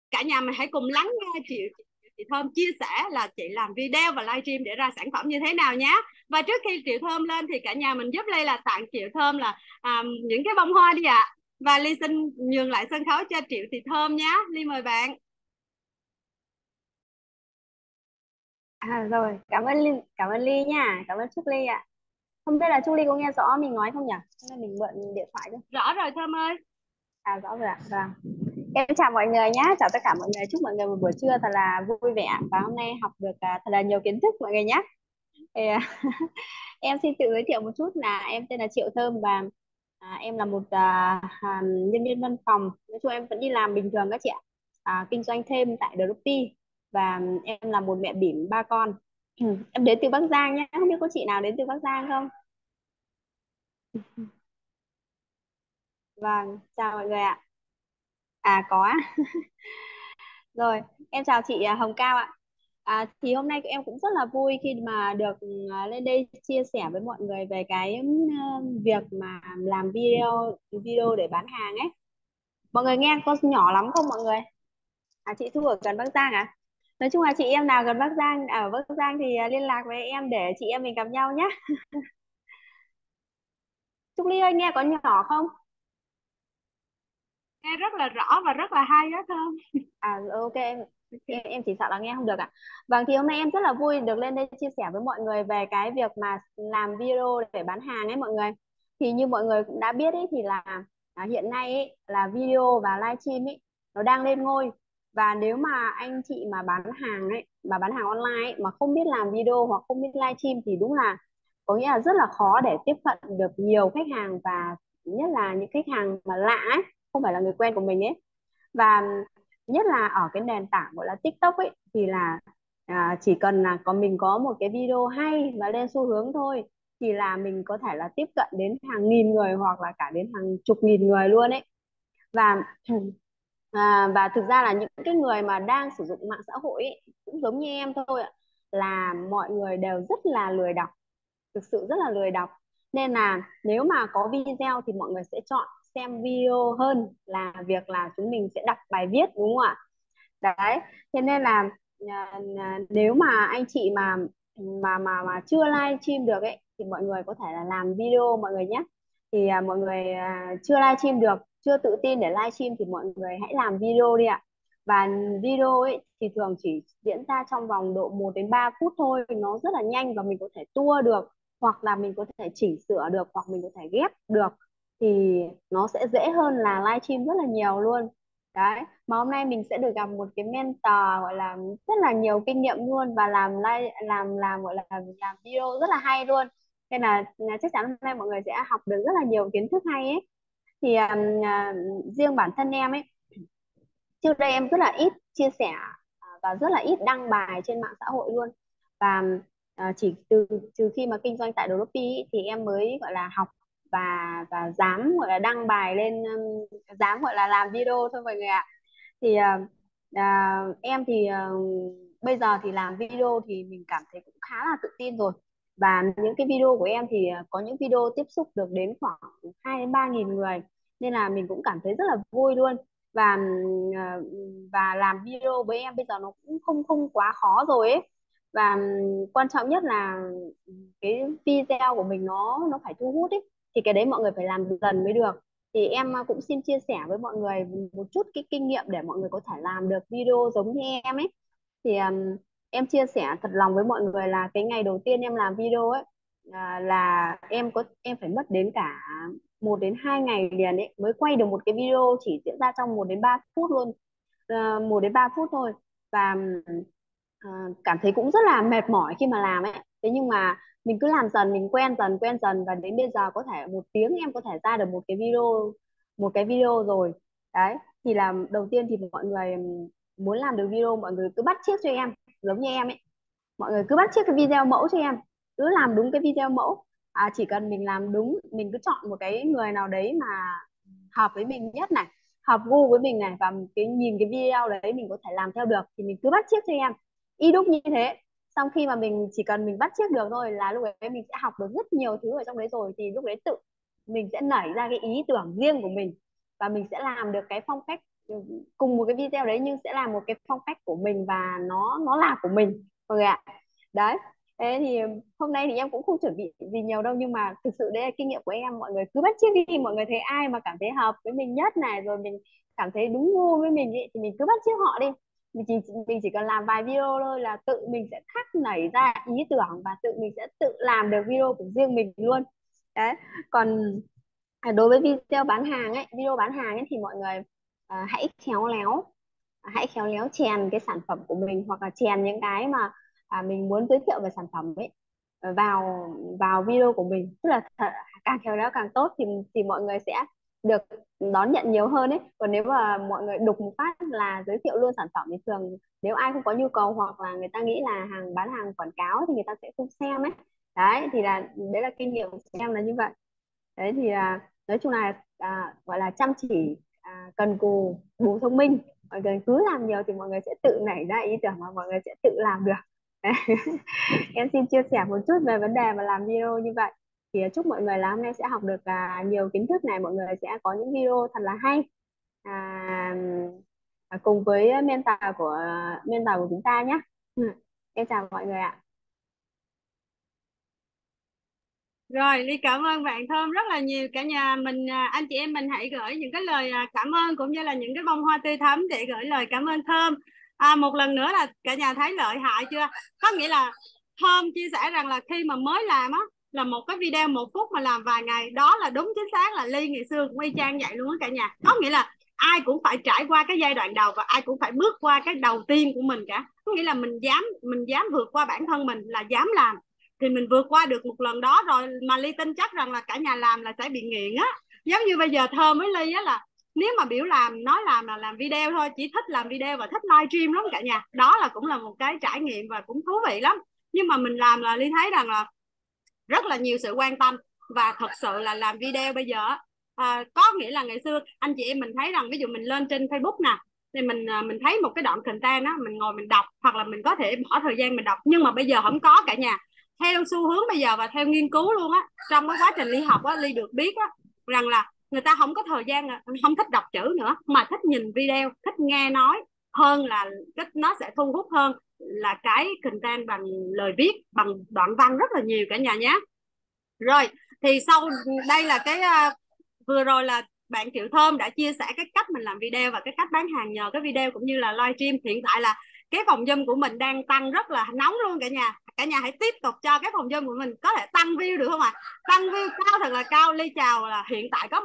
cả nhà mình hãy cùng lắng nghe chị Thơm chia sẻ là chị làm video và livestream để ra sản phẩm như thế nào nhé. Và trước khi chị Thơm lên thì cả nhà mình giúp Ly là tặng chị Thơm là những cái bông hoa đi ạ. Và Ly xin nhường lại sân khấu cho Triệu Thị Thơm nhé. Ly mời bạn. Rồi, cảm ơn Ly nha, cảm ơn Trúc Ly ạ. Không biết là Trúc Ly có nghe rõ mình nói không nhỉ? Hay là mình mượn điện thoại thôi. Rõ rồi Thơm ơi. Rõ rồi ạ. Vâng. Em chào mọi người nhé, chào tất cả mọi người. Chúc mọi người một buổi trưa thật là vui vẻ và hôm nay học được thật là nhiều kiến thức mọi người nhé. Thì, em xin tự giới thiệu một chút là em tên là Triệu Thơm và em là một nhân viên văn phòng. Nói chung em vẫn đi làm bình thường các chị ạ. Kinh doanh thêm tại Dropi và em là một mẹ bỉm ba con. Em đến từ Bắc Giang nhé, không biết có chị nào đến từ Bắc Giang không? Vâng, chào mọi người ạ. Có á. Rồi, em chào chị Hồng Cao ạ. Thì hôm nay em cũng rất là vui khi mà được lên đây chia sẻ với mọi người về cái việc mà làm video video để bán hàng ấy. Mọi người nghe có nhỏ lắm không mọi người? Chị Thu ở gần Bắc Giang à? Nói chung là chị em nào gần Bắc Giang ở Bắc Giang thì liên lạc với em để chị em mình gặp nhau nhé. Trúc Ly ơi nghe có nhỏ không? Nghe rất là rõ và rất là hay đó Thơm. Ok em chỉ sợ là nghe không được ạ. Vâng thì hôm nay em rất là vui được lên đây chia sẻ với mọi người về cái việc mà làm video để bán hàng ấy mọi người. Thì như mọi người cũng đã biết ấy thì là hiện nay ấy, là video và livestream ấy nó đang lên ngôi, và nếu mà anh chị mà bán hàng ấy mà bán hàng online ấy, mà không biết làm video hoặc không biết livestream thì đúng là có nghĩa là rất là khó để tiếp cận được nhiều khách hàng, và nhất là những khách hàng mà lạ ấy, không phải là người quen của mình ấy. Và nhất là ở cái nền tảng gọi là TikTok ấy thì là chỉ cần là mình có một cái video hay và lên xu hướng thôi thì là mình có thể là tiếp cận đến hàng nghìn người hoặc là cả đến hàng chục nghìn người luôn ấy. Và và thực ra là những cái người mà đang sử dụng mạng xã hội ấy, cũng giống như em thôi ạ, là mọi người đều rất là lười đọc, thực sự rất là lười đọc, nên là nếu mà có video thì mọi người sẽ chọn xem video hơn là việc là chúng mình sẽ đọc bài viết, đúng không ạ? Đấy, thế nên là nếu mà anh chị mà chưa live stream được ấy thì mọi người có thể là làm video mọi người nhé. Thì mọi người chưa live stream được, chưa tự tin để live stream thì mọi người hãy làm video đi ạ. Và video ấy thì thường chỉ diễn ra trong vòng độ 1 đến 3 phút thôi, nó rất là nhanh và mình có thể tua được, hoặc là mình có thể chỉnh sửa được, hoặc mình có thể ghép được, thì nó sẽ dễ hơn là live stream rất là nhiều luôn. Đấy, mà hôm nay mình sẽ được gặp một cái mentor gọi là rất là nhiều kinh nghiệm luôn, và làm gọi là làm video rất là hay luôn, nên là chắc chắn hôm nay mọi người sẽ học được rất là nhiều kiến thức hay ấy. Thì riêng bản thân em ấy, trước đây em rất là ít chia sẻ và rất là ít đăng bài trên mạng xã hội luôn. Và chỉ trừ khi mà kinh doanh tại Shopee thì em mới gọi là học và dám gọi là đăng bài lên, dám gọi là làm video thôi mọi người ạ. Thì em thì bây giờ thì làm video thì mình cảm thấy cũng khá là tự tin rồi, và những cái video của em thì có những video tiếp xúc được đến khoảng 2 đến 3 nghìn người, nên là mình cũng cảm thấy rất là vui luôn. Và và làm video với em bây giờ nó cũng không không quá khó rồi ấy. Và quan trọng nhất là cái video của mình nó phải thu hút ấy, thì cái đấy mọi người phải làm dần mới được. Thì em cũng xin chia sẻ với mọi người một chút cái kinh nghiệm để mọi người có thể làm được video giống như em ấy. Thì em chia sẻ thật lòng với mọi người là cái ngày đầu tiên em làm video ấy, là em phải mất đến cả 1 đến 2 ngày liền ấy mới quay được một cái video chỉ diễn ra trong 1 đến 3 phút luôn. 1 đến 3 phút thôi. Và cảm thấy cũng rất là mệt mỏi khi mà làm ấy. Thế nhưng mà mình cứ làm dần, mình quen dần và đến bây giờ có thể 1 tiếng em có thể ra được một cái video rồi. Đấy, thì là đầu tiên thì mọi người muốn làm được video mọi người cứ bắt chước cho em, giống như em ấy, mọi người cứ bắt chước cái video mẫu cho em, cứ làm đúng cái video mẫu. Chỉ cần mình làm đúng, mình cứ chọn một cái người nào đấy mà hợp với mình nhất này, hợp gu với mình này, và cái nhìn cái video đấy mình có thể làm theo được thì mình cứ bắt chước cho em y đúc như thế. Xong khi mà mình chỉ cần mình bắt chước được thôi là lúc đấy mình sẽ học được rất nhiều thứ ở trong đấy, rồi thì lúc đấy tự mình sẽ nảy ra cái ý tưởng riêng của mình và mình sẽ làm được cái phong cách cùng một cái video đấy nhưng sẽ là một cái phong cách của mình và nó là của mình mọi người ạ. Đấy, thế thì hôm nay thì em cũng không chuẩn bị gì nhiều đâu, nhưng mà thực sự đấy là kinh nghiệm của em, mọi người cứ bắt chước đi, mọi người thấy ai mà cảm thấy hợp với mình nhất này, rồi mình cảm thấy đúng gu với mình ý, thì mình cứ bắt chước họ đi. Mình chỉ cần làm vài video thôi là tự mình sẽ khắc nảy ra ý tưởng và tự mình sẽ tự làm được video của riêng mình luôn. Đấy, còn đối với video bán hàng ấy thì mọi người hãy khéo léo chèn cái sản phẩm của mình, hoặc là chèn những cái mà mình muốn giới thiệu về sản phẩm ấy vào vào video của mình, tức là càng khéo léo càng tốt thì mọi người sẽ được đón nhận nhiều hơn ấy. Còn nếu mà mọi người đục một phát là giới thiệu luôn sản phẩm thì thường nếu ai không có nhu cầu hoặc là người ta nghĩ là bán hàng quảng cáo thì người ta sẽ không xem ấy. Đấy thì đấy là kinh nghiệm của em là như vậy. Đấy thì nói chung là gọi là chăm chỉ, cần cù bù thông minh, mọi người cứ làm nhiều thì mọi người sẽ tự nảy ra ý tưởng mà mọi người sẽ tự làm được. Đấy. Em xin chia sẻ một chút về vấn đề mà làm video như vậy. Thì chúc mọi người là hôm nay sẽ học được nhiều kiến thức này, mọi người sẽ có những video thật là hay à, cùng với mentor của chúng ta nhé. Em chào mọi người ạ. Rồi, Ly cảm ơn bạn Thơm rất là nhiều. Cả nhà mình, anh chị em mình hãy gửi những cái lời cảm ơn cũng như là những cái bông hoa tươi thắm để gửi lời cảm ơn Thơm. Một lần nữa là cả nhà thấy lợi hại chưa? Có nghĩa là Thơm chia sẻ rằng là khi mà mới làm á, là một cái video 1 phút mà làm vài ngày, đó là đúng chính xác là Ly ngày xưa cũng y chang vậy luôn á cả nhà. Có nghĩa là ai cũng phải trải qua cái giai đoạn đầu và ai cũng phải bước qua cái đầu tiên của mình cả. Có nghĩa là mình dám vượt qua bản thân mình, là dám làm thì mình vượt qua được một lần đó rồi, mà Ly tin chắc rằng là cả nhà làm là sẽ bị nghiện á. Giống như bây giờ Thơm với Ly á, là nếu mà biểu nói làm là làm video thôi, chỉ thích làm video và thích livestream lắm cả nhà. Đó là cũng là một cái trải nghiệm và cũng thú vị lắm. Nhưng mà mình làm là Ly thấy rằng là rất là nhiều sự quan tâm. Và thật sự là làm video bây giờ có nghĩa là ngày xưa anh chị em mình thấy rằng ví dụ mình lên trên Facebook nè, thì mình thấy một cái đoạn content á, mình ngồi mình đọc hoặc là mình có thể bỏ thời gian mình đọc. Nhưng mà bây giờ không có cả nhà. Theo xu hướng bây giờ và theo nghiên cứu luôn á, trong cái quá trình Ly học á, Ly được biết á rằng là người ta không có thời gian, không thích đọc chữ nữa mà thích nhìn video, thích nghe nói hơn, là nó sẽ thu hút hơn là cái content bằng lời viết, bằng đoạn văn rất là nhiều cả nhà nhé. Rồi thì sau đây là cái vừa rồi là bạn Triệu Thơm đã chia sẻ cái cách mình làm video và cái cách bán hàng nhờ cái video cũng như là livestream. Hiện tại là cái phòng Zoom của mình đang tăng rất là nóng luôn cả nhà. Cả nhà hãy tiếp tục cho cái phòng Zoom của mình có thể tăng view được không ạ? Tăng view cao thật là cao. Ly chào là hiện tại có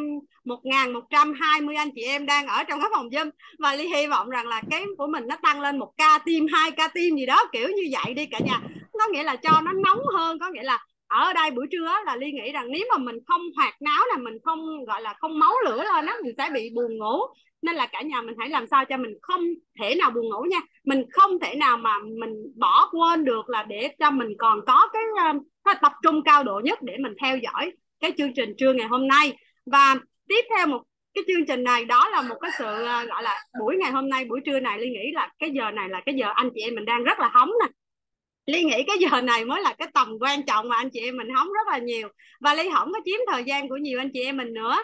1.120 anh chị em đang ở trong cái phòng Zoom, và Ly hy vọng rằng là cái của mình nó tăng lên 1k team, 2k team gì đó kiểu như vậy đi cả nhà. Có nghĩa là cho nó nóng hơn, có nghĩa là ở đây buổi trưa là Ly nghĩ rằng nếu mà mình không hoạt náo là mình không gọi là không máu lửa lên á, mình sẽ bị buồn ngủ. Nên là cả nhà mình hãy làm sao cho mình không thể nào buồn ngủ nha. Mình không thể nào mà mình bỏ quên được, là để cho mình còn có cái tập trung cao độ nhất để mình theo dõi cái chương trình trưa ngày hôm nay. Và tiếp theo một cái chương trình này, đó là một cái sự gọi là buổi ngày hôm nay, buổi trưa này Ly nghĩ là cái giờ này là cái giờ anh chị em mình đang rất là hóng nè. Ly nghĩ cái giờ này mới là cái tầm quan trọng mà anh chị em mình hóng rất là nhiều, và Ly không có chiếm thời gian của nhiều anh chị em mình nữa.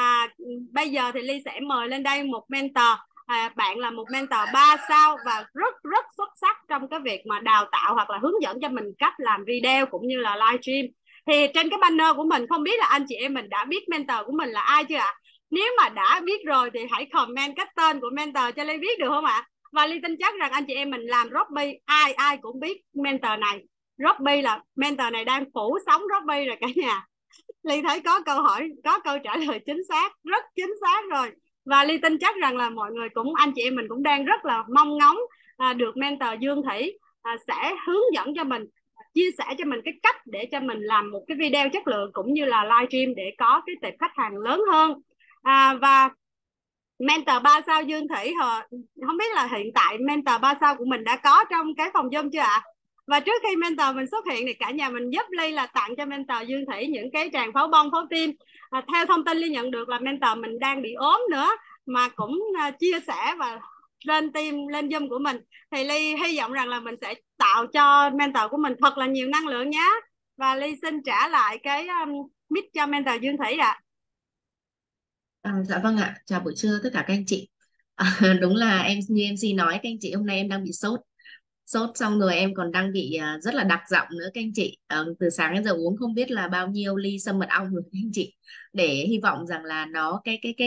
Bây giờ thì Ly sẽ mời lên đây một mentor. Bạn là một mentor 3 sao và rất rất xuất sắc trong cái việc mà đào tạo hoặc là hướng dẫn cho mình cách làm video cũng như là livestream. Thì trên cái banner của mình, không biết là anh chị em mình đã biết mentor của mình là ai chưa ạ? Nếu mà đã biết rồi thì hãy comment cái tên của mentor cho Ly biết được không ạ? Và Ly tin chắc rằng anh chị em mình làm Robby ai ai cũng biết mentor này. Robby là mentor này đang phủ sóng Robby rồi cả nhà. Ly thấy có câu hỏi, có câu trả lời chính xác, rất chính xác rồi. Và Ly tin chắc rằng là mọi người cũng, anh chị em mình cũng đang rất là mong ngóng được mentor Dương Thủy sẽ hướng dẫn cho mình, chia sẻ cho mình cái cách để cho mình làm một cái video chất lượng cũng như là livestream để có cái tệp khách hàng lớn hơn. Và mentor 3 sao Dương Thủy không biết là hiện tại mentor 3 sao của mình đã có trong cái phòng Zoom chưa ạ? Và trước khi mentor mình xuất hiện thì cả nhà mình giúp Ly là tặng cho mentor Dương Thủy những cái tràng pháo bông, pháo tim. Theo thông tin Ly nhận được là mentor mình đang bị ốm nữa, mà cũng chia sẻ và lên team, lên Zoom của mình. Thì Ly hy vọng rằng là mình sẽ tạo cho mentor của mình thật là nhiều năng lượng nhé. Và Ly xin trả lại cái mic cho mentor Dương Thủy ạ. Dạ vâng ạ, chào buổi trưa tất cả các anh chị. Đúng là em như MC nói các anh chị, hôm nay em đang bị sốt. Sốt xong rồi em còn đang bị rất là đặc giọng nữa các anh chị. Từ sáng đến giờ uống không biết là bao nhiêu ly sâm mật ong rồi các anh chị, để hy vọng rằng là nó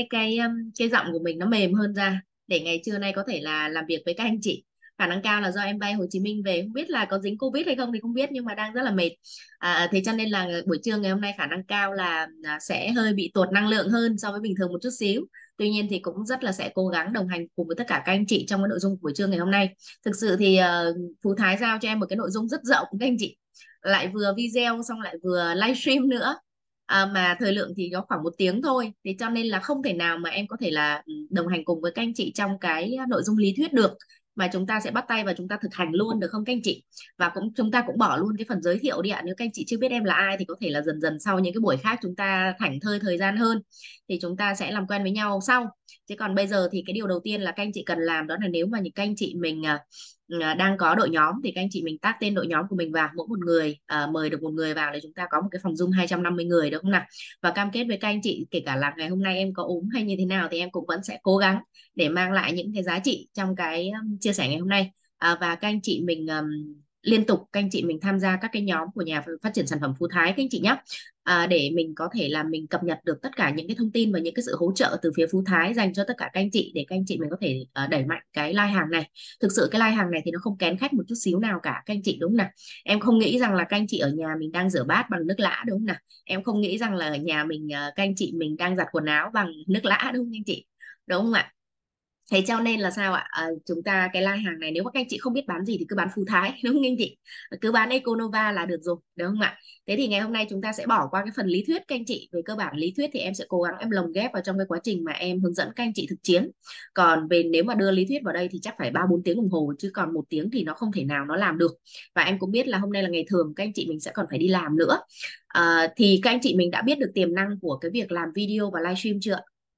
cái giọng của mình nó mềm hơn ra, để ngày trưa nay có thể là làm việc với các anh chị. Khả năng cao là do em bay Hồ Chí Minh về, không biết là có dính Covid hay không thì không biết, nhưng mà đang rất là mệt. Thế cho nên là buổi trưa ngày hôm nay khả năng cao là sẽ hơi bị tuột năng lượng hơn so với bình thường một chút xíu. Tuy nhiên thì cũng rất là sẽ cố gắng đồng hành cùng với tất cả các anh chị trong cái nội dung của buổi trưa ngày hôm nay. Thực sự thì Phú Thái giao cho em một cái nội dung rất rộng các anh chị, lại vừa video xong lại vừa livestream nữa. Mà thời lượng thì có khoảng 1 tiếng thôi, thế cho nên là không thể nào mà em có thể là đồng hành cùng với các anh chị trong cái nội dung lý thuyết được, mà chúng ta sẽ bắt tay và chúng ta thực hành luôn được không các anh chị? Và chúng ta cũng bỏ luôn cái phần giới thiệu đi ạ. Nếu các anh chị chưa biết em là ai thì có thể là dần dần sau những cái buổi khác chúng ta thảnh thơi thời gian hơn thì chúng ta sẽ làm quen với nhau sau. Chứ còn bây giờ thì cái điều đầu tiên là các anh chị cần làm đó là, nếu mà những các anh chị mình đang có đội nhóm thì các anh chị mình tag tên đội nhóm của mình vào, mỗi một người mời được một người vào để chúng ta có một cái phòng Zoom 250 người, được không nào? Và cam kết với các anh chị, kể cả là ngày hôm nay em có ốm hay như thế nào thì em cũng vẫn sẽ cố gắng để mang lại những cái giá trị trong cái chia sẻ ngày hôm nay. Và các anh chị mình liên tục các anh chị mình tham gia các cái nhóm của nhà phát triển sản phẩm Phú Thái các anh chị nhé. Để mình có thể là mình cập nhật được tất cả những cái thông tin và những cái sự hỗ trợ từ phía Phú Thái dành cho tất cả các anh chị, để các anh chị mình có thể đẩy mạnh cái like hàng này. Thực sự cái like hàng này thì nó không kén khách một chút xíu nào cả các anh chị, đúng không nào? Em không nghĩ rằng là các anh chị ở nhà mình đang rửa bát bằng nước lã, đúng không nào? Em không nghĩ rằng là ở nhà mình các anh chị mình đang giặt quần áo bằng nước lã, đúng không anh chị? Đúng không ạ? Thế cho nên là sao ạ? Chúng ta cái line hàng này nếu mà các anh chị không biết bán gì thì cứ bán Phú Thái, đúng không anh chị? Cứ bán Econova là được rồi, đúng không ạ? Thế thì ngày hôm nay chúng ta sẽ bỏ qua cái phần lý thuyết các anh chị. Về cơ bản lý thuyết thì em sẽ cố gắng em lồng ghép vào trong cái quá trình mà em hướng dẫn các anh chị thực chiến. Còn về nếu mà đưa lý thuyết vào đây thì chắc phải 3-4 tiếng đồng hồ, chứ còn 1 tiếng thì nó không thể nào nó làm được. Và em cũng biết là hôm nay là ngày thường, các anh chị mình sẽ còn phải đi làm nữa. Thì các anh chị mình đã biết được tiềm năng của cái việc làm video và livestream chưa?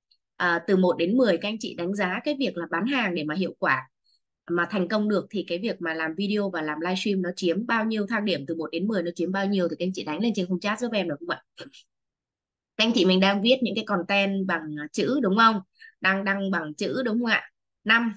Từ 1 đến 10 các anh chị đánh giá cái việc là bán hàng để mà hiệu quả mà thành công được, thì cái việc mà làm video và làm livestream nó chiếm bao nhiêu thang điểm, từ 1 đến 10 nó chiếm bao nhiêu, thì các anh chị đánh lên trên khung chat giúp em được không ạ? Các anh chị mình đang viết những cái content bằng chữ đúng không? Đang đăng bằng chữ đúng không ạ? 5.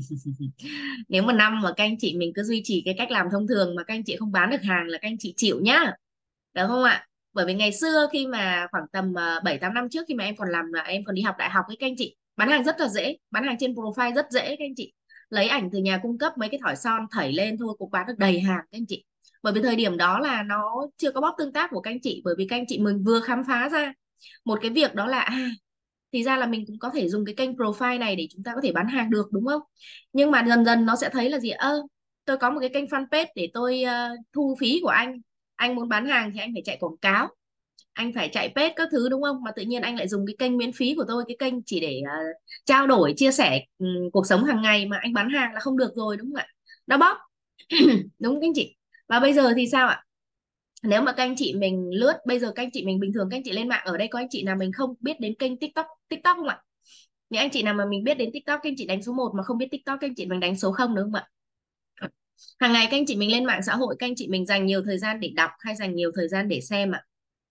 Nếu mà 5 mà các anh chị mình cứ duy trì cái cách làm thông thường mà các anh chị không bán được hàng là các anh chị chịu nhá. Được không ạ? Bởi vì ngày xưa khi mà khoảng tầm 7-8 năm trước, khi mà em còn làm là em còn đi học đại học với các anh chị, bán hàng rất là dễ, bán hàng trên profile rất dễ các anh chị. Lấy ảnh từ nhà cung cấp mấy cái thỏi son thảy lên thôi cũng bán được đầy hàng các anh chị. Bởi vì thời điểm đó là nó chưa có bot tương tác của các anh chị, bởi vì các anh chị mình vừa khám phá ra một cái việc đó là thì ra là mình cũng có thể dùng cái kênh profile này để chúng ta có thể bán hàng được, đúng không? Nhưng mà dần dần nó sẽ thấy là gì, tôi có một cái kênh fanpage để tôi thu phí của anh muốn bán hàng thì anh phải chạy quảng cáo, anh phải chạy page các thứ, đúng không? Mà tự nhiên anh lại dùng cái kênh miễn phí của tôi, cái kênh chỉ để trao đổi chia sẻ cuộc sống hàng ngày, mà anh bán hàng là không được rồi, đúng không ạ? Nó bóp. Đúng các anh chị. Và bây giờ thì sao ạ? Nếu mà các anh chị mình lướt, bây giờ các anh chị mình bình thường các anh chị lên mạng, ở đây có anh chị nào mình không biết đến kênh TikTok TikTok không ạ? Những anh chị nào mà mình biết đến TikTok, các anh chị đánh số 1, mà không biết TikTok các anh chị mình đánh số 0, đúng không ạ? Hàng ngày các anh chị mình lên mạng xã hội, các anh chị mình dành nhiều thời gian để đọc hay dành nhiều thời gian để xem ạ?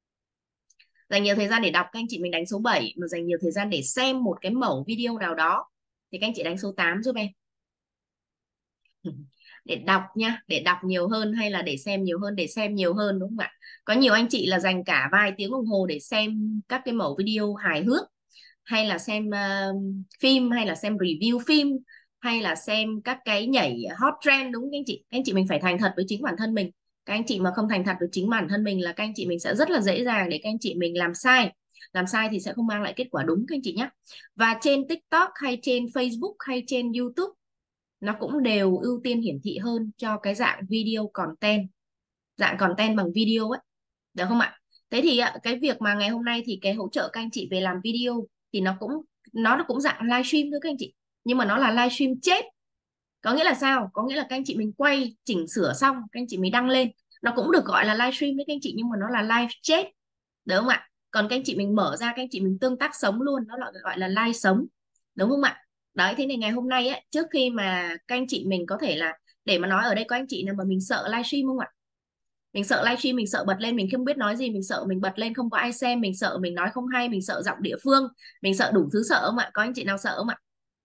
Dành nhiều thời gian để đọc các anh chị mình đánh số 7, mà dành nhiều thời gian để xem một cái mẫu video nào đó thì các anh chị đánh số 8 giúp em. Để đọc nha, để đọc nhiều hơn hay là để xem nhiều hơn? Để xem nhiều hơn, đúng không ạ? Có nhiều anh chị là dành cả vài tiếng đồng hồ để xem các cái mẫu video hài hước, hay là xem phim, hay là xem review phim, hay là xem các cái nhảy hot trend, đúng không anh chị? Các anh chị mình phải thành thật với chính bản thân mình. Các anh chị mà không thành thật với chính bản thân mình là các anh chị mình sẽ rất là dễ dàng để các anh chị mình làm sai. Làm sai thì sẽ không mang lại kết quả đúng các anh chị nhé. Và trên TikTok hay trên Facebook hay trên YouTube, nó cũng đều ưu tiên hiển thị hơn cho cái dạng video content, dạng content bằng video ấy, được không ạ? Thế thì cái việc mà ngày hôm nay thì cái hỗ trợ các anh chị về làm video thì nó cũng dạng livestream thôi các anh chị, nhưng mà nó là livestream chết. Có nghĩa là sao? Có nghĩa là các anh chị mình quay chỉnh sửa xong các anh chị mình đăng lên, nó cũng được gọi là livestream đấy các anh chị, nhưng mà nó là live chết, đúng không ạ? Còn các anh chị mình mở ra, các anh chị mình tương tác sống luôn, nó gọi là live sống, đúng không ạ? Đấy, thế này ngày hôm nay ấy, trước khi mà các anh chị mình có thể là, để mà nói ở đây có anh chị nào mà mình sợ livestream không ạ? Mình sợ livestream, mình sợ bật lên mình không biết nói gì, mình sợ mình bật lên không có ai xem, mình sợ mình nói không hay, mình sợ giọng địa phương, mình sợ đủ thứ sợ không ạ? Có anh chị nào sợ không ạ?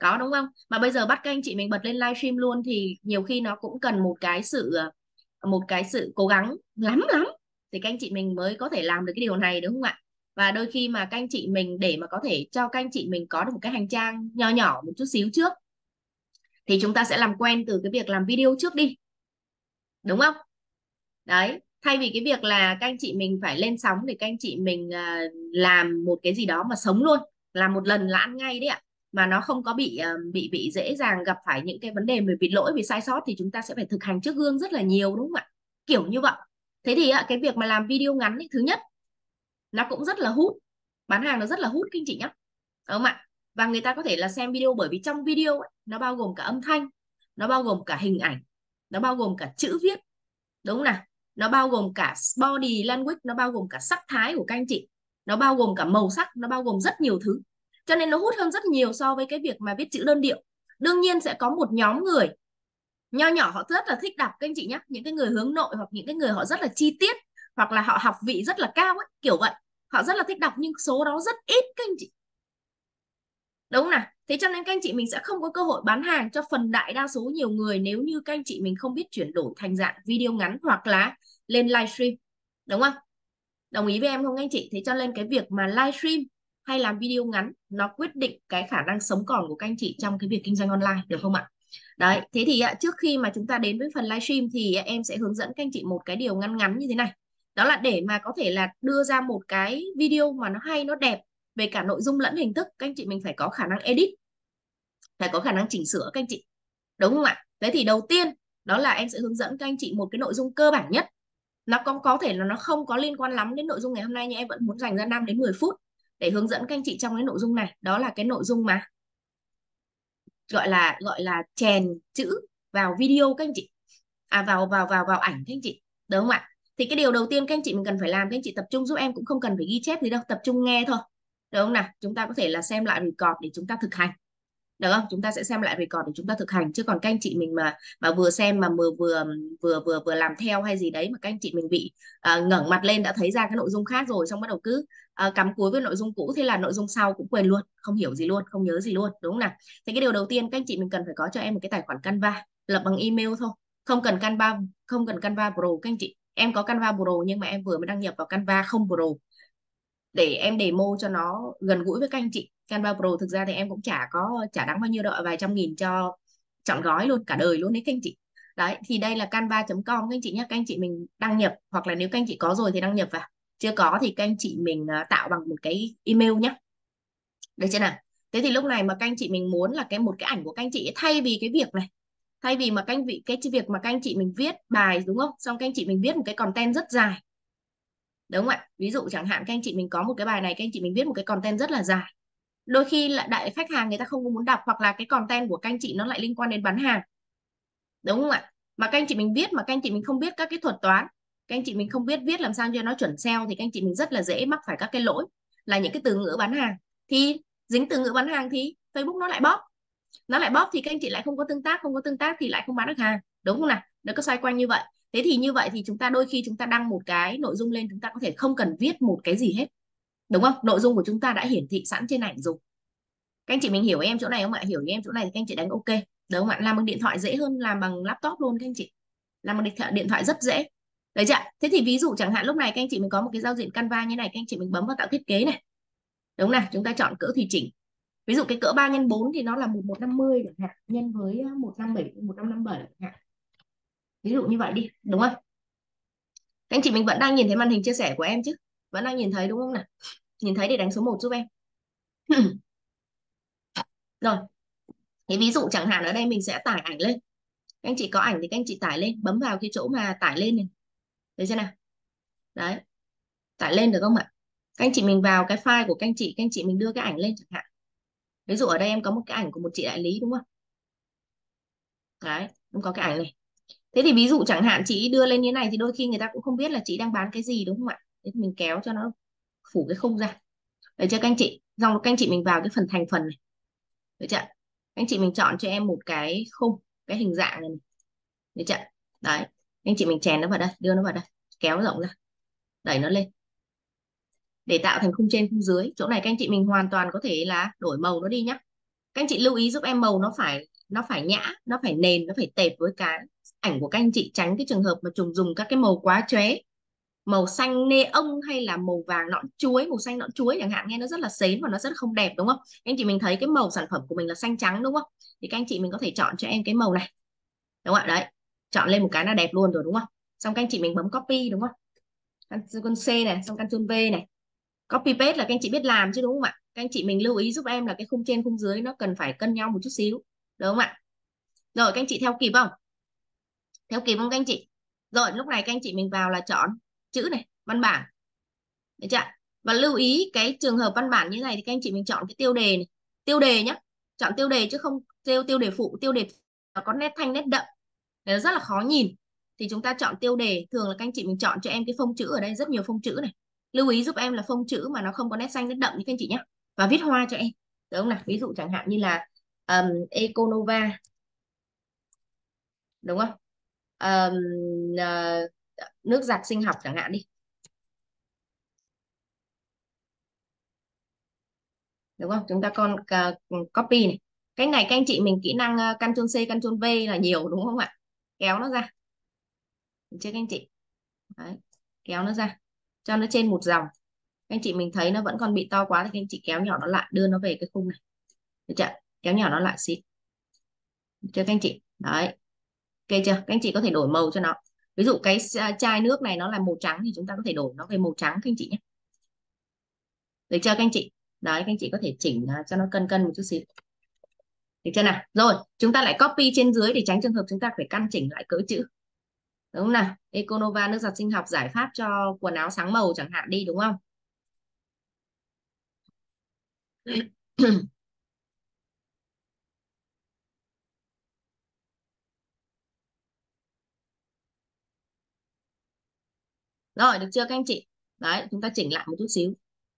Có đúng không? Mà bây giờ bắt các anh chị mình bật lên livestream luôn thì nhiều khi nó cũng cần một cái sự cố gắng lắm lắm thì các anh chị mình mới có thể làm được cái điều này, đúng không ạ? Và đôi khi mà các anh chị mình để mà có thể cho các anh chị mình có được một cái hành trang nho nhỏ một chút xíu trước thì chúng ta sẽ làm quen từ cái việc làm video trước đi, đúng không? Đấy, thay vì cái việc là các anh chị mình phải lên sóng để các anh chị mình làm một cái gì đó mà sống luôn, làm một lần là ăn ngay đấy ạ, mà nó không có bị dễ dàng gặp phải những cái vấn đề về bị lỗi, vì sai sót, thì chúng ta sẽ phải thực hành trước gương rất là nhiều, đúng không ạ? Kiểu như vậy. Thế thì cái việc mà làm video ngắn ấy, thứ nhất nó cũng rất là hút, bán hàng nó rất là hút các anh chị nhé, đúng không ạ? Và người ta có thể là xem video bởi vì trong video ấy, nó bao gồm cả âm thanh, nó bao gồm cả hình ảnh, nó bao gồm cả chữ viết, đúng không nào? Nó bao gồm cả body language, nó bao gồm cả sắc thái của các anh chị, nó bao gồm cả màu sắc, nó bao gồm rất nhiều thứ, cho nên nó hút hơn rất nhiều so với cái việc mà viết chữ đơn điệu. Đương nhiên sẽ có một nhóm người nho nhỏ họ rất là thích đọc các anh chị nhé, những cái người hướng nội hoặc những cái người họ rất là chi tiết hoặc là họ học vị rất là cao ấy, kiểu vậy, họ rất là thích đọc, nhưng số đó rất ít các anh chị, đúng không nào? Thế cho nên các anh chị mình sẽ không có cơ hội bán hàng cho phần đại đa số nhiều người nếu như các anh chị mình không biết chuyển đổi thành dạng video ngắn hoặc là lên livestream, đúng không? Đồng ý với em không anh chị? Thế cho nên cái việc mà livestream hay làm video ngắn nó quyết định cái khả năng sống còn của các anh chị trong cái việc kinh doanh online, được không ạ? Đấy, thế thì trước khi mà chúng ta đến với phần livestream thì em sẽ hướng dẫn các anh chị một cái điều ngắn ngắn như thế này. Đó là để mà có thể là đưa ra một cái video mà nó hay, nó đẹp về cả nội dung lẫn hình thức, các anh chị mình phải có khả năng edit, phải có khả năng chỉnh sửa các anh chị, đúng không ạ? Thế thì đầu tiên đó là em sẽ hướng dẫn các anh chị một cái nội dung cơ bản nhất. Nó có thể là nó không có liên quan lắm đến nội dung ngày hôm nay, nhưng em vẫn muốn dành ra 5 đến 10 phút để hướng dẫn các anh chị trong cái nội dung này. Đó là cái nội dung mà gọi là chèn chữ vào video các anh chị, vào ảnh các anh chị, đúng không ạ? Thì cái điều đầu tiên các anh chị mình cần phải làm, các anh chị tập trung giúp em, cũng không cần phải ghi chép gì đâu, tập trung nghe thôi, được không nào? Chúng ta có thể là xem lại record để chúng ta thực hành, được không? Chúng ta sẽ xem lại record để chúng ta thực hành, chứ còn các anh chị mình mà vừa xem mà vừa làm theo hay gì đấy mà các anh chị mình bị ngẩng mặt lên đã thấy ra cái nội dung khác rồi, xong bắt đầu cứ cắm cúi với nội dung cũ, thế là nội dung sau cũng quên luôn, không hiểu gì luôn, không nhớ gì luôn, đúng không nào? Thế cái điều đầu tiên các anh chị mình cần phải có cho em một cái tài khoản Canva, lập bằng email thôi, không cần Canva, không cần Canva Pro các anh chị. Em có Canva Pro nhưng mà em vừa mới đăng nhập vào Canva không Pro để em demo cho nó gần gũi với các anh chị. Canva Pro thực ra thì em cũng chả đáng bao nhiêu đâu, vài trăm nghìn cho trọn gói luôn, cả đời luôn đấy các anh chị. Đấy, thì đây là canva.com các anh chị nhé, các anh chị mình đăng nhập, hoặc là nếu các anh chị có rồi thì đăng nhập vào, chưa có thì các anh chị mình tạo bằng một cái email nhé, được chưa nào? Thế thì lúc này mà các anh chị mình muốn là một cái ảnh của các anh chị, thay vì cái việc này, thay vì mà cái việc mà các anh chị mình viết bài, đúng không, xong các anh chị mình viết một cái content rất dài, đúng không ạ? Ví dụ chẳng hạn các anh chị mình có một cái bài này, các anh chị mình viết một cái content rất là dài, đôi khi là đại khách hàng người ta không có muốn đọc, hoặc là cái content của các anh chị nó lại liên quan đến bán hàng, đúng không ạ? Mà các anh chị mình viết mà các anh chị mình không biết các cái thuật toán, các anh chị mình không biết viết làm sao cho nó chuẩn SEO, thì các anh chị mình rất là dễ mắc phải các cái lỗi là những cái từ ngữ bán hàng, thì dính từ ngữ bán hàng thì Facebook nó lại bóp, thì các anh chị lại không có tương tác, không có tương tác thì lại không bán được hàng, đúng không nào? Nó cứ xoay quanh như vậy. Thế thì như vậy thì chúng ta đôi khi chúng ta đăng một cái nội dung lên, chúng ta có thể không cần viết một cái gì hết, đúng không? Nội dung của chúng ta đã hiển thị sẵn trên ảnh rồi. Các anh chị mình hiểu em chỗ này không ạ? Hiểu em chỗ này thì các anh chị đánh ok, được không ạ? Làm bằng điện thoại dễ hơn làm bằng laptop luôn các anh chị, làm bằng điện thoại rất dễ, đấy chưa? Thế thì ví dụ chẳng hạn lúc này các anh chị mình có một cái giao diện Canva như này, các anh chị mình bấm vào tạo thiết kế này, đúng không nào? Chúng ta chọn cỡ tùy chỉnh, ví dụ cái cỡ 3x4 thì nó là 1150 chẳng hạn, nhân với 157 chẳng hạn, ví dụ như vậy đi, đúng không? Các anh chị mình vẫn đang nhìn thấy màn hình chia sẻ của em chứ, vẫn đang nhìn thấy đúng không nào? Nhìn thấy thì đánh số 1 giúp em. Rồi, thì ví dụ chẳng hạn ở đây mình sẽ tải ảnh lên, các anh chị có ảnh thì các anh chị tải lên, bấm vào cái chỗ mà tải lên này, thấy chưa nào? Đấy, tải lên được không ạ? Các anh chị mình vào cái file của các anh chị mình đưa cái ảnh lên chẳng hạn, ví dụ ở đây em có một cái ảnh của một chị đại lý, đúng không? Đấy, em có cái ảnh này. Thế thì ví dụ chẳng hạn chị đưa lên như này thì đôi khi người ta cũng không biết là chị đang bán cái gì, đúng không ạ? Thế thì mình kéo cho nó phủ cái khung ra, để cho các anh chị, xong các anh chị mình vào cái phần thành phần này, được chưa? Các anh chị mình chọn cho em một cái khung, cái hình dạng này, được chưa? Đấy, anh chị mình chèn nó vào đây, đưa nó vào đây, kéo nó rộng ra, đẩy nó lên để tạo thành khung trên khung dưới. Chỗ này các anh chị mình hoàn toàn có thể là đổi màu nó đi nhé, Các anh chị lưu ý giúp em màu nó phải nhã, nó phải nền, nó phải tệp với cái ảnh của các anh chị, tránh cái trường hợp mà dùng các cái màu quá chóe, màu xanh nê ông hay là màu vàng nõn chuối, màu xanh nõn chuối chẳng hạn, nghe nó rất là sến và nó rất không đẹp đúng không? Anh chị mình thấy cái màu sản phẩm của mình là xanh trắng đúng không? Thì các anh chị mình có thể chọn cho em cái màu này đúng không ạ? Đấy, chọn lên một cái là đẹp luôn rồi đúng không? Xong các anh chị mình bấm copy đúng không? Con C này, xong Ctrl V này, copy paste là các anh chị biết làm chứ đúng không ạ? Các anh chị mình lưu ý giúp em là cái khung trên khung dưới nó cần phải cân nhau một chút xíu đúng không ạ? Rồi các anh chị theo kịp không? Theo kịp không các anh chị? Rồi lúc này các anh chị mình vào là chọn chữ này, văn bản, được chưa? Và lưu ý cái trường hợp văn bản như này thì các anh chị mình chọn cái tiêu đề này, tiêu đề nhé, chọn tiêu đề chứ không tiêu đề phụ. Tiêu đề nó có nét thanh nét đậm, nó rất là khó nhìn, thì chúng ta chọn tiêu đề. Thường là các anh chị mình chọn cho em cái phông chữ, ở đây rất nhiều phông chữ này, lưu ý giúp em là phông chữ mà nó không có nét xanh nét đậm như các anh chị nhé, và viết hoa cho em được không nào? Ví dụ chẳng hạn như là Econova đúng không? Ờm, ờ, Nước giặt sinh học chẳng hạn đi đúng không? Chúng ta copy này, cái này các anh chị mình kỹ năng Ctrl C Ctrl V là nhiều đúng không ạ? Kéo nó ra, được chưa các anh chị? Đấy, kéo nó ra cho nó trên một dòng. Các anh chị mình thấy nó vẫn còn bị to quá thì các anh chị kéo nhỏ nó lại, đưa nó về cái khung này, được chưa? Kéo nhỏ nó lại xịt, được chưa các anh chị? Đấy, ok chưa? Các anh chị có thể đổi màu cho nó, ví dụ cái chai nước này nó là màu trắng thì chúng ta có thể đổi nó về màu trắng các anh chị nhé, được chưa các anh chị? Đấy, các anh chị có thể chỉnh cho nó cân cân một chút xíu, được chưa nào? Rồi chúng ta lại copy trên dưới để tránh trường hợp chúng ta phải căn chỉnh lại cỡ chữ đúng không nào? Econova nước giặt sinh học giải pháp cho quần áo sáng màu chẳng hạn đi đúng không? Rồi được chưa các anh chị? Đấy, chúng ta chỉnh lại một chút xíu.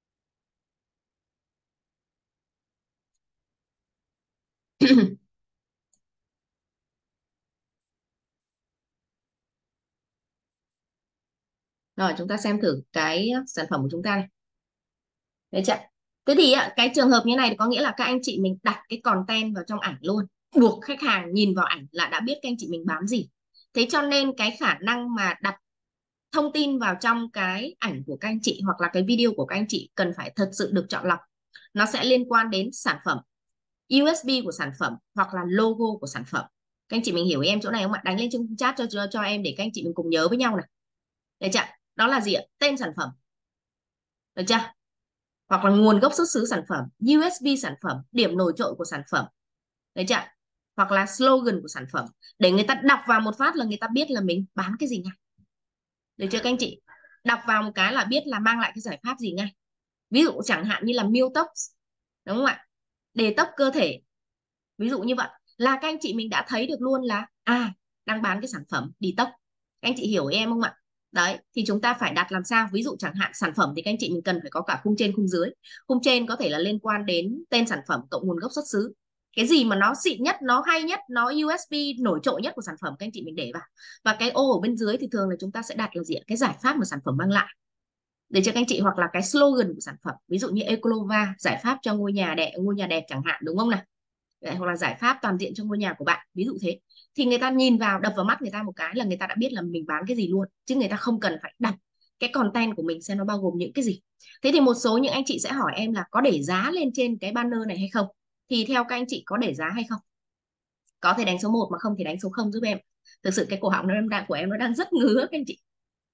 Rồi chúng ta xem thử cái sản phẩm của chúng ta này. Đấy chưa? Thế thì cái trường hợp như này thì có nghĩa là các anh chị mình đặt cái content vào trong ảnh luôn. Buộc khách hàng nhìn vào ảnh là đã biết các anh chị mình bán gì. Thế cho nên cái khả năng mà đặt thông tin vào trong cái ảnh của các anh chị hoặc là cái video của các anh chị cần phải thật sự được chọn lọc. Nó sẽ liên quan đến sản phẩm, USB của sản phẩm hoặc là logo của sản phẩm. Các anh chị mình hiểu ý em chỗ này không ạ? Đánh lên trong chat cho em để các anh chị mình cùng nhớ với nhau này. Được chưa? Đó là gì ạ? Tên sản phẩm. Được chưa? Hoặc là nguồn gốc xuất xứ sản phẩm, USB sản phẩm, điểm nổi trội của sản phẩm. Được chưa? Hoặc là slogan của sản phẩm, để người ta đọc vào một phát là người ta biết là mình bán cái gì ngay. Được chưa các anh chị? Đọc vào một cái là biết là mang lại cái giải pháp gì ngay. Ví dụ chẳng hạn như là Miltox, đúng không ạ? Đề tốc cơ thể. Ví dụ như vậy là các anh chị mình đã thấy được luôn là đang bán cái sản phẩm detox. Các anh chị hiểu em không ạ? Đấy, thì chúng ta phải đặt làm sao? Ví dụ chẳng hạn sản phẩm thì các anh chị mình cần phải có cả khung trên khung dưới. Khung trên có thể là liên quan đến tên sản phẩm cộng nguồn gốc xuất xứ. Cái gì mà nó xịn nhất, nó hay nhất, nó USB nổi trội nhất của sản phẩm các anh chị mình để vào. Và cái ô ở bên dưới thì thường là chúng ta sẽ đặt là gì ạ? Cái giải pháp mà sản phẩm mang lại. Để cho các anh chị, hoặc là cái slogan của sản phẩm. Ví dụ như Ecolova, giải pháp cho ngôi nhà đẹp chẳng hạn, đúng không nào? Đấy, hoặc là giải pháp toàn diện cho ngôi nhà của bạn, ví dụ thế. Thì người ta nhìn vào, đập vào mắt người ta một cái là người ta đã biết là mình bán cái gì luôn, chứ người ta không cần phải đọc cái content của mình xem nó bao gồm những cái gì. Thế thì một số những anh chị sẽ hỏi em là có để giá lên trên cái banner này hay không, thì theo các anh chị có để giá hay không? Có thể đánh số 1 mà không thì đánh số 0 giúp em. Thực sự cái cổ họng của em nó đang rất ngứa các anh chị.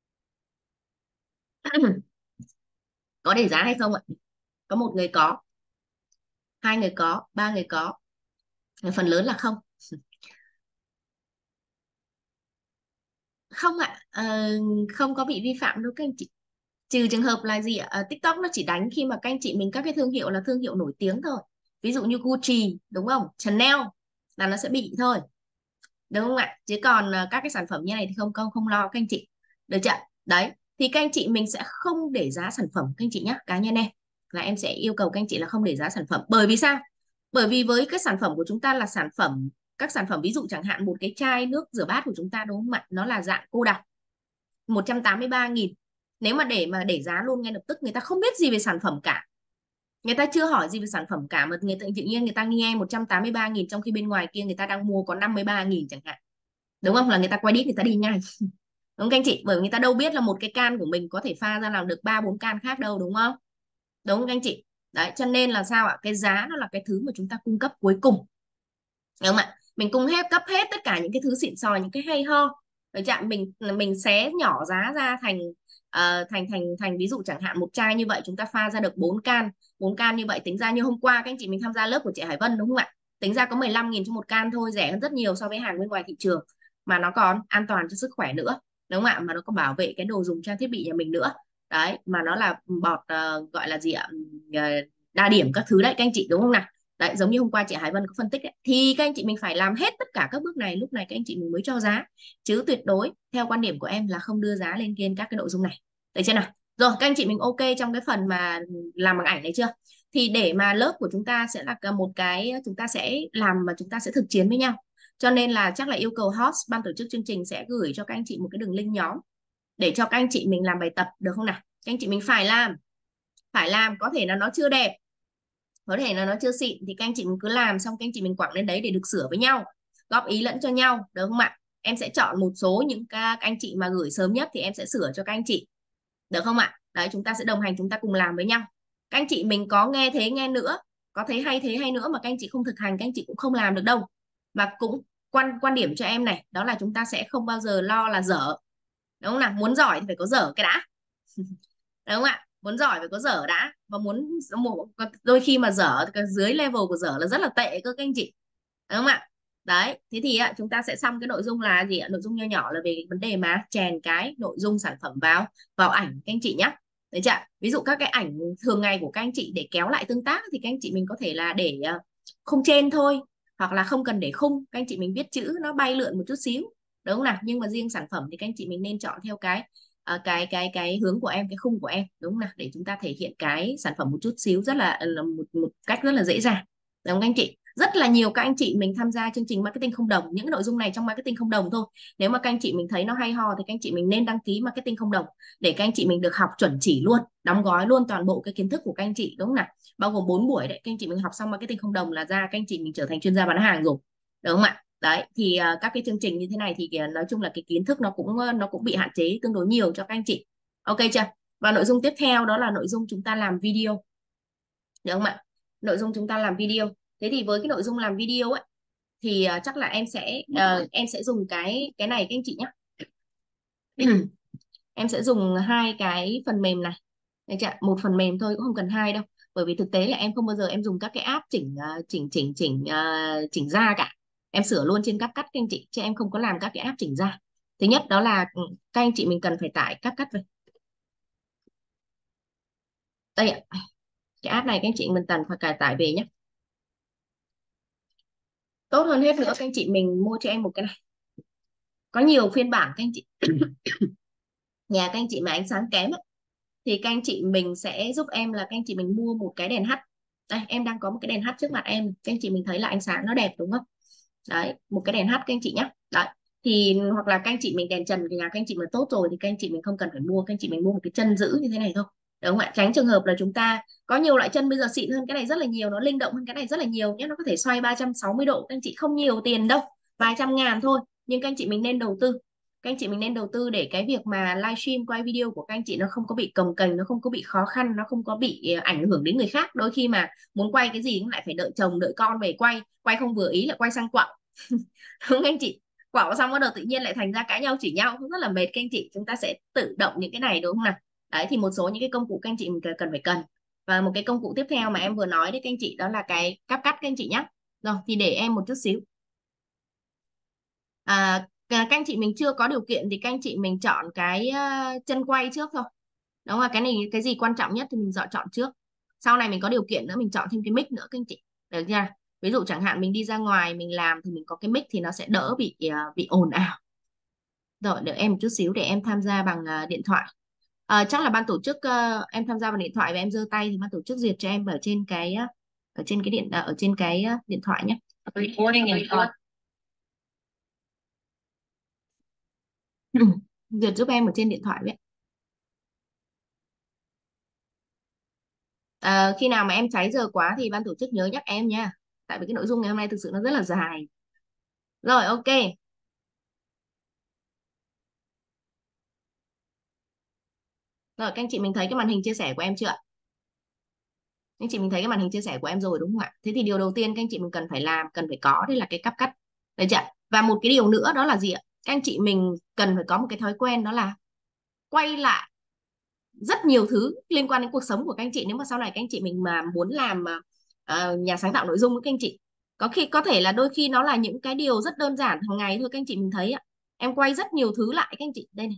Có để giá hay không ạ? Có một người có, hai người có, ba người có, phần lớn là không. Không ạ, không có bị vi phạm đâu các anh chị. Trừ trường hợp là gì ạ? TikTok nó chỉ đánh khi mà các anh chị mình các cái thương hiệu là thương hiệu nổi tiếng thôi. Ví dụ như Gucci, đúng không? Chanel là nó sẽ bị thôi. Đúng không ạ? Chứ còn các cái sản phẩm như này thì không lo các anh chị. Được chưa? Đấy, thì các anh chị mình sẽ không để giá sản phẩm các anh chị nhé. Cá nhân em là em sẽ yêu cầu các anh chị là không để giá sản phẩm. Bởi vì sao? Bởi vì với cái sản phẩm của chúng ta là các sản phẩm ví dụ chẳng hạn một cái chai nước rửa bát của chúng ta đúng không ạ? Nó là dạng cô đặc 183.000. Nếu mà để giá luôn ngay lập tức người ta không biết gì về sản phẩm cả. Người ta chưa hỏi gì về sản phẩm cả mà người ta tự nhiên người ta nghe 183.000 trong khi bên ngoài kia người ta đang mua có 53.000 chẳng hạn. Đúng không? Là người ta quay đít người ta đi ngay. Đúng không các anh chị? Bởi vì người ta đâu biết là một cái can của mình có thể pha ra làm được 3-4 can khác đâu, đúng không? Đúng không các anh chị? Đấy, cho nên là sao ạ? Cái giá nó là cái thứ mà chúng ta cung cấp cuối cùng. Đúng không ạ? Mình cung cấp hết tất cả những cái thứ xịn sò, những cái hay ho. Rồi chạm mình xé nhỏ giá ra thành thành ví dụ chẳng hạn một chai như vậy chúng ta pha ra được 4 can. 4 can như vậy tính ra như hôm qua các anh chị mình tham gia lớp của chị Hải Vân đúng không ạ? Tính ra có 15.000 cho một can thôi, rẻ hơn rất nhiều so với hàng bên ngoài thị trường, mà nó còn an toàn cho sức khỏe nữa. Đúng không ạ? Mà nó còn bảo vệ cái đồ dùng trang thiết bị nhà mình nữa. Đấy, mà nó là bọt gọi là gì ạ? Ờ, Đa điểm các thứ đấy các anh chị, đúng không nào? Đấy, giống như hôm qua chị Hải Vân có phân tích đấy, thì các anh chị mình phải làm hết tất cả các bước này, lúc này các anh chị mình mới cho giá, chứ tuyệt đối theo quan điểm của em là không đưa giá lên trên các cái nội dung này. Được chưa nào? Rồi các anh chị mình ok trong cái phần mà làm bằng ảnh này chưa? Thì để mà lớp của chúng ta sẽ là một cái chúng ta sẽ làm mà chúng ta sẽ thực chiến với nhau, cho nên là chắc là yêu cầu host ban tổ chức chương trình sẽ gửi cho các anh chị một cái đường link nhóm để cho các anh chị mình làm bài tập, được không nào? Các anh chị mình phải làm, có thể là nó chưa đẹp, có thể là nó chưa xịn, thì các anh chị mình cứ làm xong các anh chị mình quẳng lên đấy để được sửa với nhau, góp ý lẫn cho nhau, được không ạ? Em sẽ chọn một số những các anh chị mà gửi sớm nhất thì em sẽ sửa cho các anh chị, được không ạ? Đấy, chúng ta sẽ đồng hành, chúng ta cùng làm với nhau. Các anh chị mình có nghe thế nghe nữa, có thấy hay thế hay nữa mà các anh chị không thực hành, các anh chị cũng không làm được đâu. Và cũng quan điểm cho em này, đó là chúng ta sẽ không bao giờ lo là dở, đúng không nào? Muốn giỏi thì phải có dở cái đã. Đúng không ạ? Muốn giỏi phải có dở đã, và đôi khi mà dở cái dưới level của dở là rất là tệ cơ các anh chị, đúng không ạ? Đấy, thế thì chúng ta sẽ xong cái nội dung là gì ạ? Nội dung nho nhỏ là về cái vấn đề mà chèn cái nội dung sản phẩm vào vào ảnh các anh chị nhé. Đấy chưa? Ví dụ các cái ảnh thường ngày của các anh chị để kéo lại tương tác thì các anh chị mình có thể là để khung trên thôi, hoặc là không cần để khung, các anh chị mình viết chữ nó bay lượn một chút xíu, đúng không nào? Nhưng mà riêng sản phẩm thì các anh chị mình nên chọn theo cái hướng của em, cái khung của em, đúng không nào? Để chúng ta thể hiện cái sản phẩm một chút xíu, rất là một cách rất là dễ dàng, đúng không anh chị? Rất là nhiều các anh chị mình tham gia chương trình marketing không đồng, những cái nội dung này trong marketing không đồng thôi. Nếu mà các anh chị mình thấy nó hay ho thì các anh chị mình nên đăng ký marketing không đồng để các anh chị mình được học chuẩn chỉ luôn, đóng gói luôn toàn bộ cái kiến thức của các anh chị, đúng không nào? Bao gồm 4 buổi đấy, các anh chị mình học xong marketing không đồng là ra các anh chị mình trở thành chuyên gia bán hàng rồi, đúng không ạ? Đấy thì các cái chương trình như thế này thì nói chung là cái kiến thức nó cũng bị hạn chế tương đối nhiều cho các anh chị. Ok chưa? Và nội dung tiếp theo đó là nội dung chúng ta làm video, được không ạ? Nội dung chúng ta làm video. Thế thì với cái nội dung làm video ấy thì chắc là em sẽ dùng cái này các anh chị nhé. Em sẽ dùng hai cái phần mềm này. Được chưa? Một phần mềm thôi cũng không cần hai đâu. Bởi vì thực tế là em không bao giờ em dùng các cái app chỉnh ra cả. Em sửa luôn trên CapCut các anh chị, chứ em không có làm các cái app chỉnh ra. Thứ nhất đó là các anh chị mình cần phải tải CapCut về. Đây ạ. Cái app này các anh chị mình cần phải cài tải về nhé. Tốt hơn hết nữa các anh chị mình mua cho em một cái này. Có nhiều phiên bản các anh chị. Nhà các anh chị mà ánh sáng kém ấy, thì các anh chị mình sẽ giúp em là các anh chị mình mua một cái đèn hắt. Đây em đang có một cái đèn hắt trước mặt em, các anh chị mình thấy là ánh sáng nó đẹp đúng không? Đấy, một cái đèn hắt các anh chị nhé. Đấy, thì hoặc là các anh chị mình đèn trần thì là các anh chị mà tốt rồi thì các anh chị mình không cần phải mua, các anh chị mình mua một cái chân giữ như thế này thôi, đúng không ạ? Tránh trường hợp là chúng ta có nhiều loại chân bây giờ xịn hơn cái này rất là nhiều, nó linh động hơn cái này rất là nhiều nhé, nó có thể xoay 360 độ, các anh chị không nhiều tiền đâu, vài trăm ngàn thôi, nhưng các anh chị mình nên đầu tư. Các anh chị mình nên đầu tư để cái việc mà livestream quay video của các anh chị nó không có bị cồng kềnh, nó không có bị khó khăn, nó không có bị ảnh hưởng đến người khác. Đôi khi mà muốn quay cái gì cũng lại phải đợi chồng đợi con về quay, quay không vừa ý lại quay sang quạo. Đúng anh chị? Quạo xong bắt đầu tự nhiên lại thành ra cãi nhau chửi nhau, cũng rất là mệt các anh chị. Chúng ta sẽ tự động những cái này, đúng không nào? Đấy thì một số những cái công cụ các anh chị mình cần. Và một cái công cụ tiếp theo mà em vừa nói đấy các anh chị, đó là cái CapCut các anh chị nhé. Rồi thì để em một chút xíu. Các anh chị mình chưa có điều kiện thì các anh chị mình chọn cái chân quay trước thôi. Đúng rồi, cái này cái gì quan trọng nhất thì mình chọn trước. Sau này mình có điều kiện nữa mình chọn thêm cái mic nữa các anh chị. Được chưa? Ví dụ chẳng hạn mình đi ra ngoài mình làm thì mình có cái mic thì nó sẽ đỡ bị ồn ào. Rồi đợi em một chút xíu để em tham gia bằng điện thoại. Chắc là ban tổ chức em tham gia bằng điện thoại và em giơ tay thì ban tổ chức duyệt cho em ở trên cái điện thoại nhé. Recording in progress. Duyệt giúp em ở trên điện thoại vậy. Khi nào mà em cháy giờ quá thì ban tổ chức nhớ nhắc em nha, tại vì cái nội dung ngày hôm nay thực sự nó rất là dài. Rồi, ok. Rồi, các anh chị mình thấy cái màn hình chia sẻ của em chưa ạ? Anh chị mình thấy cái màn hình chia sẻ của em rồi đúng không ạ? Thế thì điều đầu tiên các anh chị mình cần phải làm, cần phải có, đây là cái cáp cắt. Được chưa? Và một cái điều nữa đó là gì ạ? Các anh chị mình cần phải có một cái thói quen, đó là quay lại rất nhiều thứ liên quan đến cuộc sống của các anh chị. Nếu mà sau này các anh chị mình mà muốn làm nhà sáng tạo nội dung với các anh chị, có khi có thể là đôi khi nó là những cái điều rất đơn giản hàng ngày thôi, các anh chị mình thấy ạ. Em quay rất nhiều thứ lại các anh chị đây này.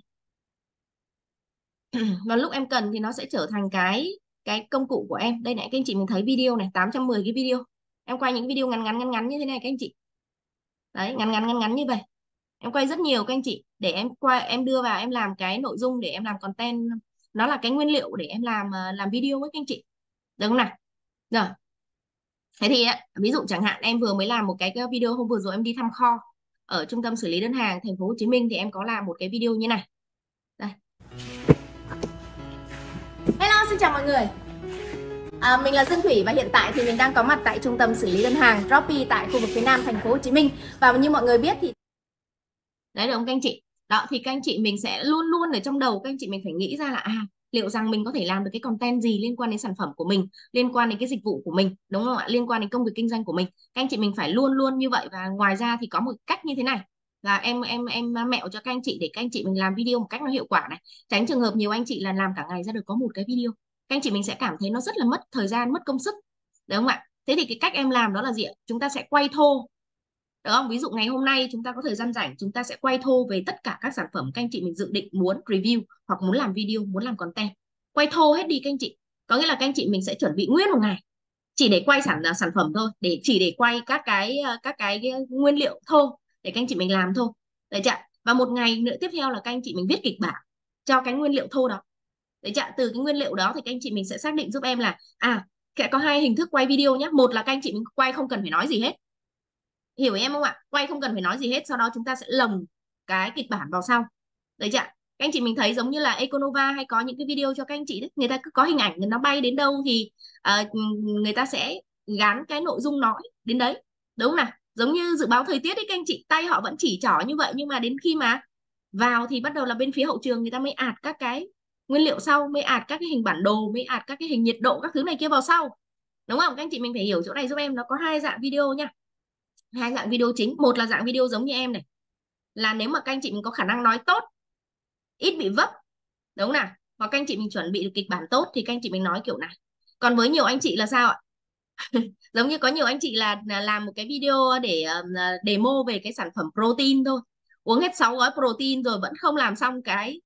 Và lúc em cần thì nó sẽ trở thành cái công cụ của em. Đây này, các anh chị mình thấy video này, 810 cái video. Em quay những video ngắn ngắn như thế này các anh chị. Đấy, ngắn ngắn như vậy. Em quay rất nhiều các anh chị, để em quay, em đưa vào, em làm cái nội dung để em làm content, nó là cái nguyên liệu để em làm video với các anh chị, được không nào? Rồi, thế thì ví dụ chẳng hạn em vừa mới làm một cái video hôm vừa rồi em đi thăm kho ở trung tâm xử lý đơn hàng thành phố Hồ Chí Minh, thì em có làm một cái video như này. Đây. Hello, xin chào mọi người. Mình là Dương Thủy và hiện tại thì mình đang có mặt tại trung tâm xử lý đơn hàng Shopee tại khu vực phía Nam thành phố Hồ Chí Minh. Và như mọi người biết thì đấy, được không các anh chị? Đó, thì các anh chị mình sẽ luôn luôn ở trong đầu các anh chị mình phải nghĩ ra là liệu rằng mình có thể làm được cái content gì liên quan đến sản phẩm của mình, liên quan đến cái dịch vụ của mình, đúng không ạ? Liên quan đến công việc kinh doanh của mình. Các anh chị mình phải luôn luôn như vậy. Và ngoài ra thì có một cách như thế này, là em mẹo cho các anh chị để các anh chị mình làm video một cách nó hiệu quả này. Tránh trường hợp nhiều anh chị là làm cả ngày ra được có một cái video. Các anh chị mình sẽ cảm thấy nó rất là mất thời gian, mất công sức. Đúng không ạ? Thế thì cái cách em làm đó là gì ạ? Chúng ta sẽ quay thô. Được không? Ví dụ ngày hôm nay chúng ta có thời gian rảnh, chúng ta sẽ quay thô về tất cả các sản phẩm các anh chị mình dự định muốn review hoặc muốn làm video, muốn làm content. Quay thô hết đi các anh chị. Có nghĩa là các anh chị mình sẽ chuẩn bị nguyên một ngày chỉ để quay sản phẩm thôi, chỉ để quay các cái nguyên liệu thô để các anh chị mình làm thôi. Đấy chưa? Và một ngày nữa tiếp theo là các anh chị mình viết kịch bản cho cái nguyên liệu thô đó. Đấy chưa? Từ cái nguyên liệu đó thì các anh chị mình sẽ xác định giúp em là sẽ có hai hình thức quay video nhé. Một là các anh chị mình quay không cần phải nói gì hết, hiểu em không ạ? Quay không cần phải nói gì hết, sau đó chúng ta sẽ lồng cái kịch bản vào sau. Đấy chưa? Các anh chị mình thấy giống như là Econova hay có những cái video cho các anh chị đấy, người ta cứ có hình ảnh nó bay đến đâu thì người ta sẽ gắn cái nội dung nói đến đấy, đúng không nào? Giống như dự báo thời tiết đấy các anh chị, tay họ vẫn chỉ trỏ như vậy, nhưng mà đến khi mà vào thì bắt đầu là bên phía hậu trường người ta mới ạt các cái nguyên liệu sau, mới ạt các cái hình bản đồ, mới ạt các cái hình nhiệt độ các thứ này kia vào sau, đúng không? Các anh chị mình phải hiểu chỗ này giúp em, nó có hai dạng video nha. Hai dạng video chính. Một là dạng video giống như em này, là nếu mà các anh chị mình có khả năng nói tốt, ít bị vấp, đúng không nào? Hoặc các anh chị mình chuẩn bị được kịch bản tốt thì các anh chị mình nói kiểu này. Còn với nhiều anh chị là sao ạ? Giống như có nhiều anh chị là làm một cái video để demo về cái sản phẩm protein thôi, uống hết 6 gói protein rồi vẫn không làm xong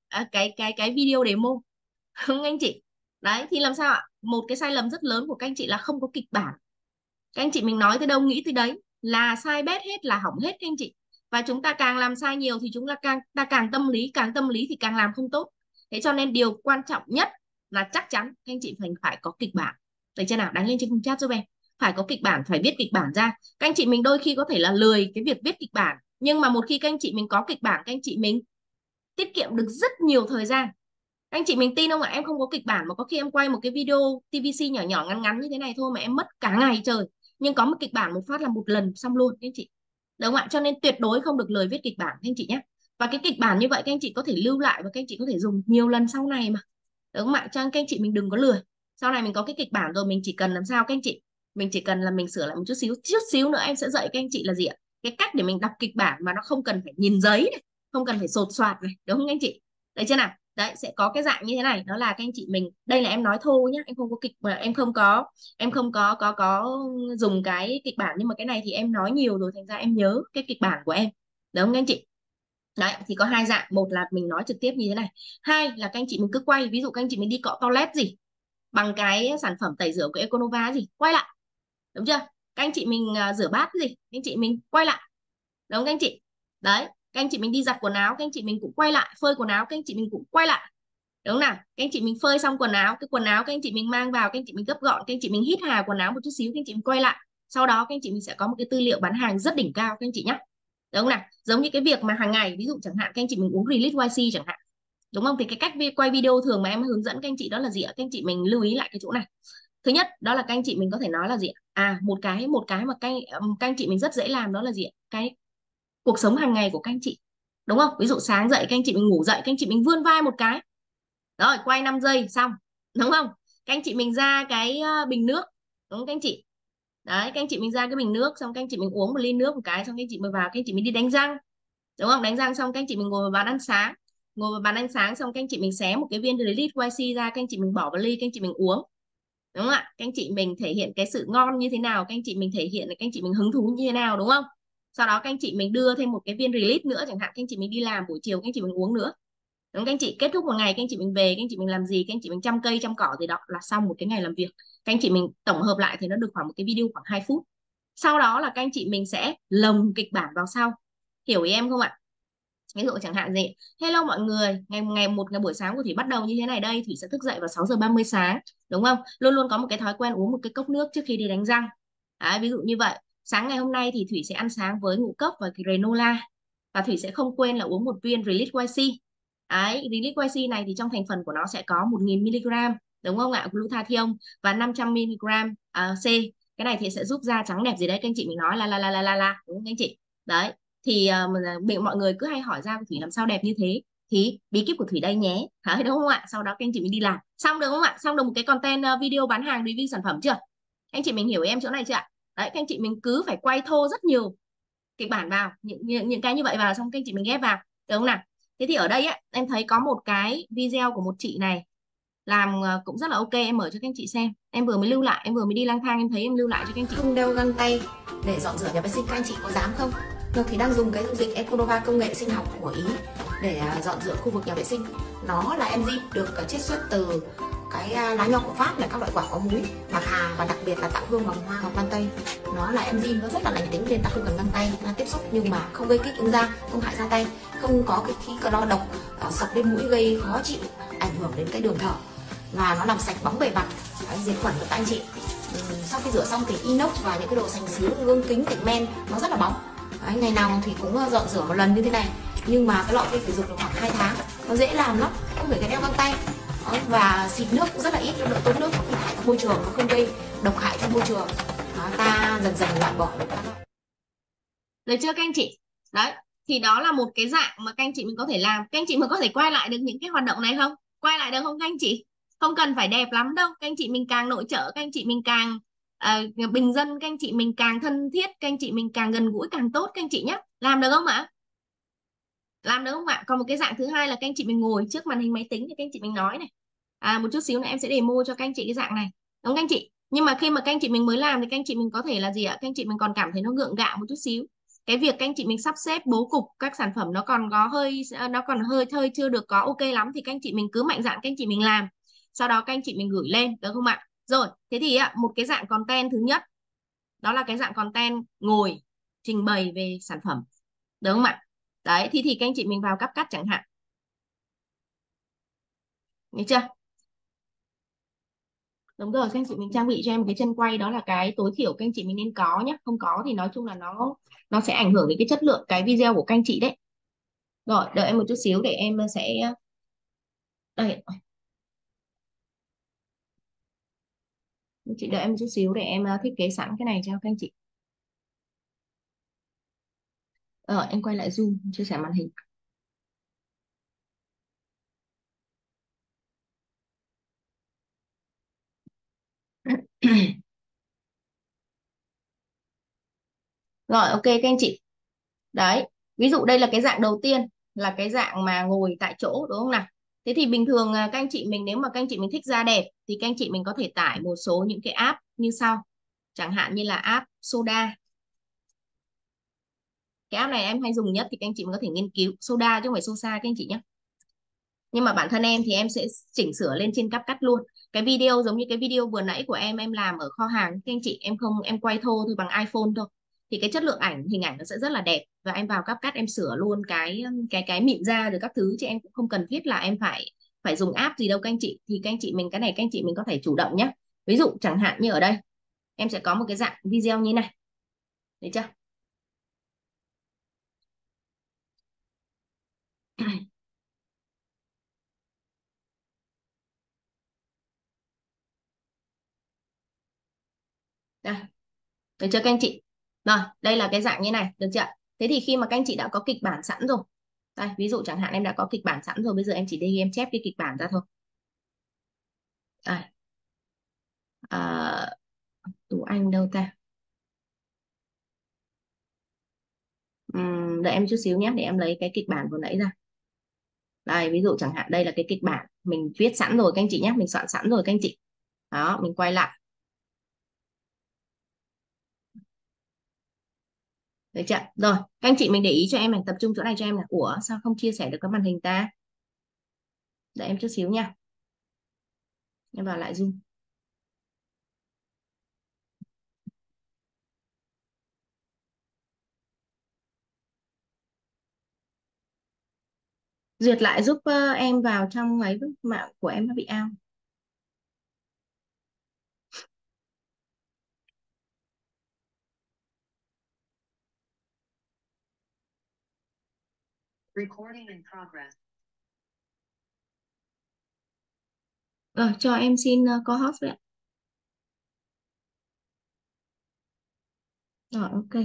cái video demo. Không anh chị? Đấy thì làm sao ạ? Một cái sai lầm rất lớn của các anh chị là không có kịch bản. Các anh chị mình nói tới đâu nghĩ tới đấy, là sai bét hết, là hỏng hết các anh chị. Và chúng ta càng làm sai nhiều thì ta càng tâm lý, càng tâm lý thì càng làm không tốt. Thế cho nên điều quan trọng nhất là chắc chắn các anh chị phải có kịch bản. Được chưa nào? Đánh lên trên khung chat giúp em. Phải có kịch bản, phải viết kịch bản ra. Các anh chị mình đôi khi có thể là lười cái việc viết kịch bản, nhưng mà một khi các anh chị mình có kịch bản, các anh chị mình tiết kiệm được rất nhiều thời gian. Các anh chị mình tin không ạ? Em không có kịch bản mà có khi em quay một cái video TVC nhỏ nhỏ ngắn ngắn như thế này thôi mà em mất cả ngày trời. Nhưng có một kịch bản một phát là một lần xong luôn các anh chị. Đúng không ạ? Cho nên tuyệt đối không được lười viết kịch bản các anh chị nhé. Và cái kịch bản như vậy các anh chị có thể lưu lại và các anh chị có thể dùng nhiều lần sau này mà. Đúng không ạ? Cho nên các anh chị mình đừng có lười. Sau này mình có cái kịch bản rồi, mình chỉ cần làm sao các anh chị? Mình chỉ cần là mình sửa lại một chút xíu nữa em sẽ dạy các anh chị là gì ạ? Cái cách để mình đọc kịch bản mà nó không cần phải nhìn giấy này, không cần phải sột soạt này, đúng không các anh chị? Đấy chưa nào? Đấy, sẽ có cái dạng như thế này, đó là các anh chị mình, đây là em nói thô nhá, em không có kịch mà em không có dùng cái kịch bản, nhưng mà cái này thì em nói nhiều rồi thành ra em nhớ cái kịch bản của em, đúng không các anh chị? Đấy thì có hai dạng, một là mình nói trực tiếp như thế này, hai là các anh chị mình cứ quay, ví dụ các anh chị mình đi cọ toilet gì bằng cái sản phẩm tẩy rửa của Econova gì, quay lại, đúng chưa? Các anh chị mình rửa bát gì, các anh chị mình quay lại, đúng không các anh chị? Đấy, các anh chị mình đi giặt quần áo, các anh chị mình cũng quay lại, phơi quần áo các anh chị mình cũng quay lại, đúng không nào? Các anh chị mình phơi xong quần áo, cái quần áo các anh chị mình mang vào, các anh chị mình gấp gọn, các anh chị mình hít hà quần áo một chút xíu, các anh chị mình quay lại, sau đó các anh chị mình sẽ có một cái tư liệu bán hàng rất đỉnh cao các anh chị nhé, đúng không nào? Giống như cái việc mà hàng ngày, ví dụ chẳng hạn các anh chị mình uống Release YC chẳng hạn, đúng không? Thì cái cách quay video thường mà em hướng dẫn các anh chị đó là gì ạ? Các anh chị mình lưu ý lại cái chỗ này, Thứ nhất đó là các anh chị mình có thể nói là gì ạ? Một cái mà các anh chị mình rất dễ làm đó là gì ạ? Cái cuộc sống hàng ngày của các anh chị, đúng không? Ví dụ sáng dậy các anh chị mình ngủ dậy, các anh chị mình vươn vai một cái, rồi quay 5 giây xong, đúng không? Các anh chị mình ra cái bình nước, đúng không các anh chị? Đấy, các anh chị mình ra cái bình nước, xong các anh chị mình uống một ly nước một cái, xong các anh chị mới vào, các anh chị mình đi đánh răng, đúng không? Đánh răng xong các anh chị mình ngồi vào bàn ăn sáng, ngồi vào bàn ăn sáng xong các anh chị mình xé một cái viên Relish YC ra, các anh chị mình bỏ vào ly, các anh chị mình uống, đúng không ạ? Các anh chị mình thể hiện cái sự ngon như thế nào, các anh chị mình thể hiện là các anh chị mình hứng thú như thế nào, đúng không? Sau đó các anh chị mình đưa thêm một cái viên Relish nữa chẳng hạn, các anh chị mình đi làm buổi chiều các anh chị mình uống nữa, đúng không? Các anh chị kết thúc một ngày, các anh chị mình về, các anh chị mình làm gì, các anh chị mình chăm cây chăm cỏ gì đó là xong một cái ngày làm việc. Các anh chị mình tổng hợp lại thì nó được khoảng một cái video khoảng 2 phút. Sau đó là các anh chị mình sẽ lồng kịch bản vào sau, hiểu ý em không ạ? Ví dụ chẳng hạn gì, hello mọi người, ngày buổi sáng của Thủy bắt đầu như thế này đây. Thủy sẽ thức dậy vào 6 giờ 30 sáng, đúng không? Luôn luôn có một cái thói quen uống một cái cốc nước trước khi đi đánh răng. Đấy, ví dụ như vậy. Sáng ngày hôm nay thì Thủy sẽ ăn sáng với ngũ cốc và granola, và Thủy sẽ không quên là uống một viên Relish YC. Đấy, Relish YC này thì trong thành phần của nó sẽ có 1000 mg, đúng không ạ, glutathione, và 500 mg C. Cái này thì sẽ giúp da trắng đẹp gì đấy, các anh chị mình nói là đúng không các anh chị? Đấy, thì mọi người cứ hay hỏi da của Thủy làm sao đẹp như thế, thì bí kíp của Thủy đây nhé. Đấy, đúng không ạ? Sau đó các anh chị mình đi làm xong, được không ạ? Xong được một cái content video bán hàng review sản phẩm chưa? Anh chị mình hiểu em chỗ này chưa ạ? Đấy, các anh chị mình cứ phải quay thô rất nhiều kịch bản vào, những cái như vậy vào, xong các anh chị mình ghép vào, được không nào? Thế thì ở đây á, em thấy có một cái video của một chị này làm cũng rất là ok, em mở cho các anh chị xem. Em vừa mới lưu lại, em vừa mới đi lang thang em thấy em lưu lại cho các anh chị. Không đeo găng tay để dọn rửa nhà vệ sinh, các anh chị có dám không? Ngọc thì đang dùng cái dung dịch Econova công nghệ sinh học của Ý để dọn rửa khu vực nhà vệ sinh. Nó là enzyme được chiết xuất từ cái lá nho của Pháp, là các loại quả có múi, bạc hà, và đặc biệt là tạo hương bằng hoa ngọc lan tây. Nó là enzyme, nó rất là lành tính nên ta không cần găng tay ta tiếp xúc, nhưng mà không gây kích ứng da, không hại da tay, không có cái khí clo độc sộc lên mũi gây khó chịu, ảnh hưởng đến cái đường thở, và nó làm sạch bóng bề mặt, diệt khuẩn của các anh chị. Sau khi rửa xong thì inox và những cái đồ sành sứ, gương kính, thạch men nó rất là bóng. Đấy, ngày nào thì cũng dọn rửa một lần như thế này, nhưng mà cái lọ kia phải dùng được khoảng 2 tháng, nó dễ làm lắm, không phải cái đeo găng tay. Đấy, và xịt nước cũng rất là ít, lượng tốn nước không hại cho môi trường, nó không gây độc hại cho môi trường. Đó, ta dần dần loại bỏ được. Được chưa các anh chị? Đấy, thì đó là một cái dạng mà các anh chị mình có thể làm. Các anh chị mình có thể quay lại được những cái hoạt động này không? Quay lại được không các anh chị? Không cần phải đẹp lắm đâu, các anh chị mình càng nội trợ, các anh chị mình càng bình dân, các anh chị mình càng thân thiết, các anh chị mình càng gần gũi càng tốt các anh chị nhé. Làm được không ạ? Làm được không ạ? Còn một cái dạng thứ hai là các anh chị mình ngồi trước màn hình máy tính thì các anh chị mình nói này. Một chút xíu nữa em sẽ demo cho các anh chị cái dạng này, đúng không các anh chị? Nhưng mà khi mà các anh chị mình mới làm thì các anh chị mình có thể là gì ạ? Các anh chị mình còn cảm thấy nó gượng gạo một chút xíu. Cái việc các anh chị mình sắp xếp bố cục các sản phẩm nó còn hơi hơi chưa được có ok lắm, thì các anh chị mình cứ mạnh dạn các anh chị mình làm. Sau đó các anh chị mình gửi lên, được không ạ? Rồi, thế thì một cái dạng content thứ nhất đó là cái dạng content ngồi trình bày về sản phẩm, được không ạ? Đấy, thì các anh chị mình vào CapCut chẳng hạn. Được chưa? Đúng rồi, các anh chị mình trang bị cho em một cái chân quay, đó là cái tối thiểu các anh chị mình nên có nhé. Không có thì nói chung là nó sẽ ảnh hưởng đến cái chất lượng cái video của các anh chị đấy. Rồi, đợi em một chút xíu để em sẽ đây. Chị đợi em một chút xíu để em thiết kế sẵn cái này cho các anh chị. Em quay lại Zoom chia sẻ màn hình. Rồi, ok các anh chị. Đấy, ví dụ đây là cái dạng đầu tiên, là cái dạng mà ngồi tại chỗ, đúng không nào? Thế thì bình thường các anh chị mình, nếu mà các anh chị mình thích da đẹp thì các anh chị mình có thể tải một số những cái app như sau. Chẳng hạn như là app Soda. Cái app này em hay dùng nhất thì các anh chị mình có thể nghiên cứu. Soda chứ không phải Sosa các anh chị nhé. Nhưng mà bản thân em thì em sẽ chỉnh sửa lên trên CapCut luôn. Cái video giống như cái video vừa nãy của em làm ở kho hàng các anh chị, em quay thô thôi bằng iPhone thôi, thì cái chất lượng hình ảnh nó sẽ rất là đẹp, và em vào CapCut em sửa luôn cái mịn ra được các thứ, chứ em cũng không cần thiết là em phải phải dùng app gì đâu các anh chị. Thì các anh chị mình, cái này các anh chị mình có thể chủ động nhé. Ví dụ chẳng hạn như ở đây em sẽ có một cái dạng video như này, được chưa? Đây, được chưa các anh chị? Rồi, đây là cái dạng như này, được chưa? Thế thì khi mà các anh chị đã có kịch bản sẵn rồi, đây, ví dụ chẳng hạn em đã có kịch bản sẵn rồi, bây giờ em chỉ đi em chép cái kịch bản ra thôi. Đây. À, Tú Anh đâu ta? Đợi em chút xíu nhé, để em lấy cái kịch bản vừa nãy ra. Đây, ví dụ chẳng hạn đây là cái kịch bản mình viết sẵn rồi các anh chị nhé, mình soạn sẵn rồi các anh chị. Đó, mình quay lại. Được chưa? Rồi, các anh chị mình để ý cho em này, tập trung chỗ này cho em này. Ủa, sao không chia sẻ được cái màn hình ta? Đợi em chút xíu nha. Em vào lại Zoom. Duyệt lại giúp em vào trong ấy, mạng của em nó bị out. Recording in progress. Rồi, cho em xin co-host vậy ạ. Rồi, ok.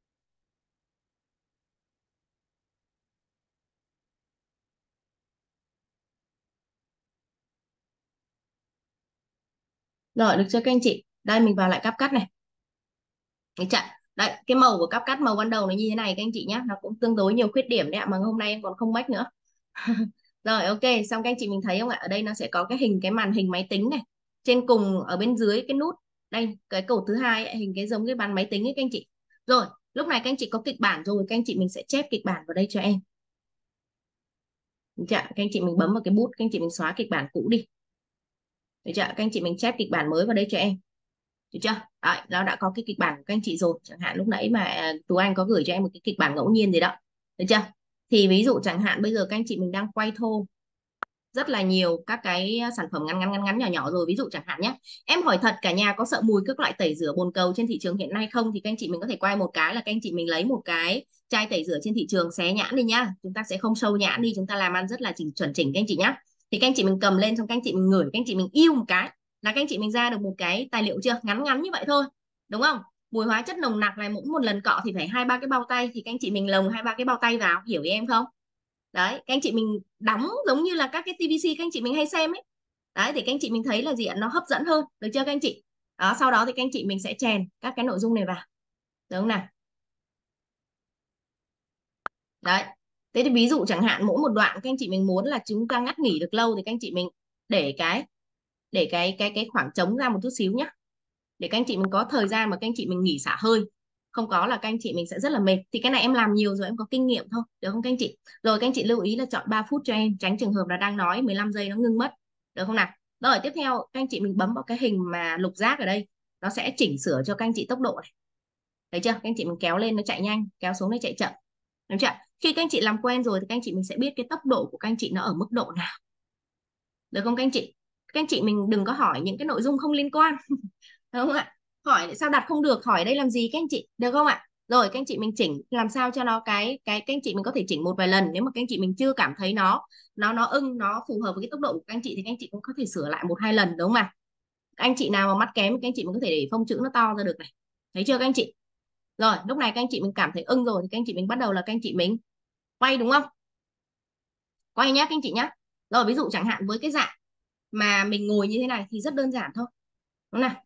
Rồi, được chưa các anh chị? Đây, mình vào lại CapCut này. Được chưa? Đấy, cái màu của CapCut màu ban đầu nó như thế này các anh chị nhé. Nó cũng tương đối nhiều khuyết điểm đấy ạ, mà hôm nay em còn không make nữa. Rồi, ok, xong các anh chị mình thấy không ạ? Ở đây nó sẽ có cái màn hình máy tính này. Trên cùng ở bên dưới cái nút. Đây, cái cột thứ hai ấy, hình cái giống cái bàn máy tính ấy các anh chị. Rồi, lúc này các anh chị có kịch bản rồi, các anh chị mình sẽ chép kịch bản vào đây cho em. Được chưa? Các anh chị mình bấm vào cái bút, các anh chị mình xóa kịch bản cũ đi. Được chưa? Các anh chị mình chép kịch bản mới vào đây cho em. Được chưa? Đấy, nó đã có cái kịch bản của các anh chị rồi. Chẳng hạn lúc nãy mà Tú Anh có gửi cho em một cái kịch bản ngẫu nhiên gì đó. Được chưa? Thì ví dụ chẳng hạn bây giờ các anh chị mình đang quay thô rất là nhiều các cái sản phẩm ngắn nhỏ nhỏ rồi, ví dụ chẳng hạn nhé, em hỏi thật cả nhà có sợ mùi các loại tẩy rửa bồn cầu trên thị trường hiện nay không, thì các anh chị mình có thể quay một cái là các anh chị mình lấy một cái chai tẩy rửa trên thị trường, xé nhãn đi nhá, chúng ta sẽ không sâu nhãn đi, chúng ta làm ăn rất là chuẩn chỉnh các anh chị nhá. Thì các anh chị mình cầm lên xong các anh chị mình ngửi, các anh chị mình yêu một cái là các anh chị mình ra được một cái tài liệu chưa, ngắn ngắn như vậy thôi, đúng không? Mùi hóa chất nồng nặc này mỗi một lần cọ thì phải 2-3 cái bao tay, thì các anh chị mình lồng 2-3 cái bao tay vào, hiểu ý em không? Đấy, các anh chị mình đóng giống như là các cái TVC các anh chị mình hay xem ấy. Đấy, thì các anh chị mình thấy là gì ạ, nó hấp dẫn hơn, được chưa các anh chị? Đó, sau đó thì các anh chị mình sẽ chèn các cái nội dung này vào, được không nào? Đấy, thế thì ví dụ chẳng hạn mỗi một đoạn các anh chị mình muốn là chúng ta ngắt nghỉ được lâu thì các anh chị mình để cái khoảng trống ra một chút xíu nhé, để các anh chị mình có thời gian mà các anh chị mình nghỉ xả hơi, không có là các anh chị mình sẽ rất là mệt. Thì cái này em làm nhiều rồi, em có kinh nghiệm thôi, được không các anh chị? Rồi các anh chị lưu ý là chọn 3 phút cho em, tránh trường hợp là đang nói 15 giây nó ngưng mất, được không nào? Rồi tiếp theo các anh chị mình bấm vào cái hình mà lục giác ở đây, nó sẽ chỉnh sửa cho các anh chị tốc độ này, thấy chưa? Các anh chị mình kéo lên nó chạy nhanh, kéo xuống nó chạy chậm, đúng chưa? Khi các anh chị làm quen rồi thì các anh chị mình sẽ biết cái tốc độ của các anh chị nó ở mức độ nào, được không các anh chị? Các anh chị mình đừng có hỏi những cái nội dung không liên quan đúng không ạ? Hỏi tại sao đặt không được, hỏi đây làm gì các anh chị, được không ạ? Rồi các anh chị mình chỉnh làm sao cho nó cái các anh chị mình có thể chỉnh một vài lần, nếu mà các anh chị mình chưa cảm thấy nó ưng, nó phù hợp với cái tốc độ của các anh chị thì các anh chị cũng có thể sửa lại 1-2 lần, đúng không ạ? Anh chị nào mà mắt kém các anh chị mình có thể để phông chữ nó to ra được này, thấy chưa các anh chị? Rồi lúc này các anh chị mình cảm thấy ưng rồi thì các anh chị mình bắt đầu là các anh chị mình quay, đúng không? Quay nhá các anh chị nhá. Rồi ví dụ chẳng hạn với cái dạng mà mình ngồi như thế này thì rất đơn giản thôi, đúng không nào?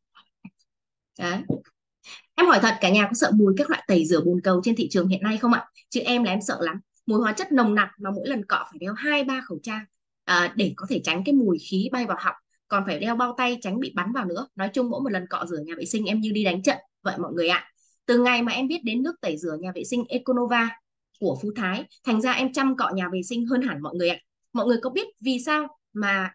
Đấy. Em hỏi thật cả nhà có sợ mùi các loại tẩy rửa bồn cầu trên thị trường hiện nay không ạ? Chứ em là em sợ lắm. Mùi hóa chất nồng nặc mà mỗi lần cọ phải đeo 2-3 khẩu trang để có thể tránh cái mùi khí bay vào họng. Còn phải đeo bao tay tránh bị bắn vào nữa. Nói chung mỗi một lần cọ rửa nhà vệ sinh em như đi đánh trận vậy mọi người ạ. Từ ngày mà em biết đến nước tẩy rửa nhà vệ sinh Econova của Phú Thái, thành ra em chăm cọ nhà vệ sinh hơn hẳn mọi người ạ. Mọi người có biết vì sao mà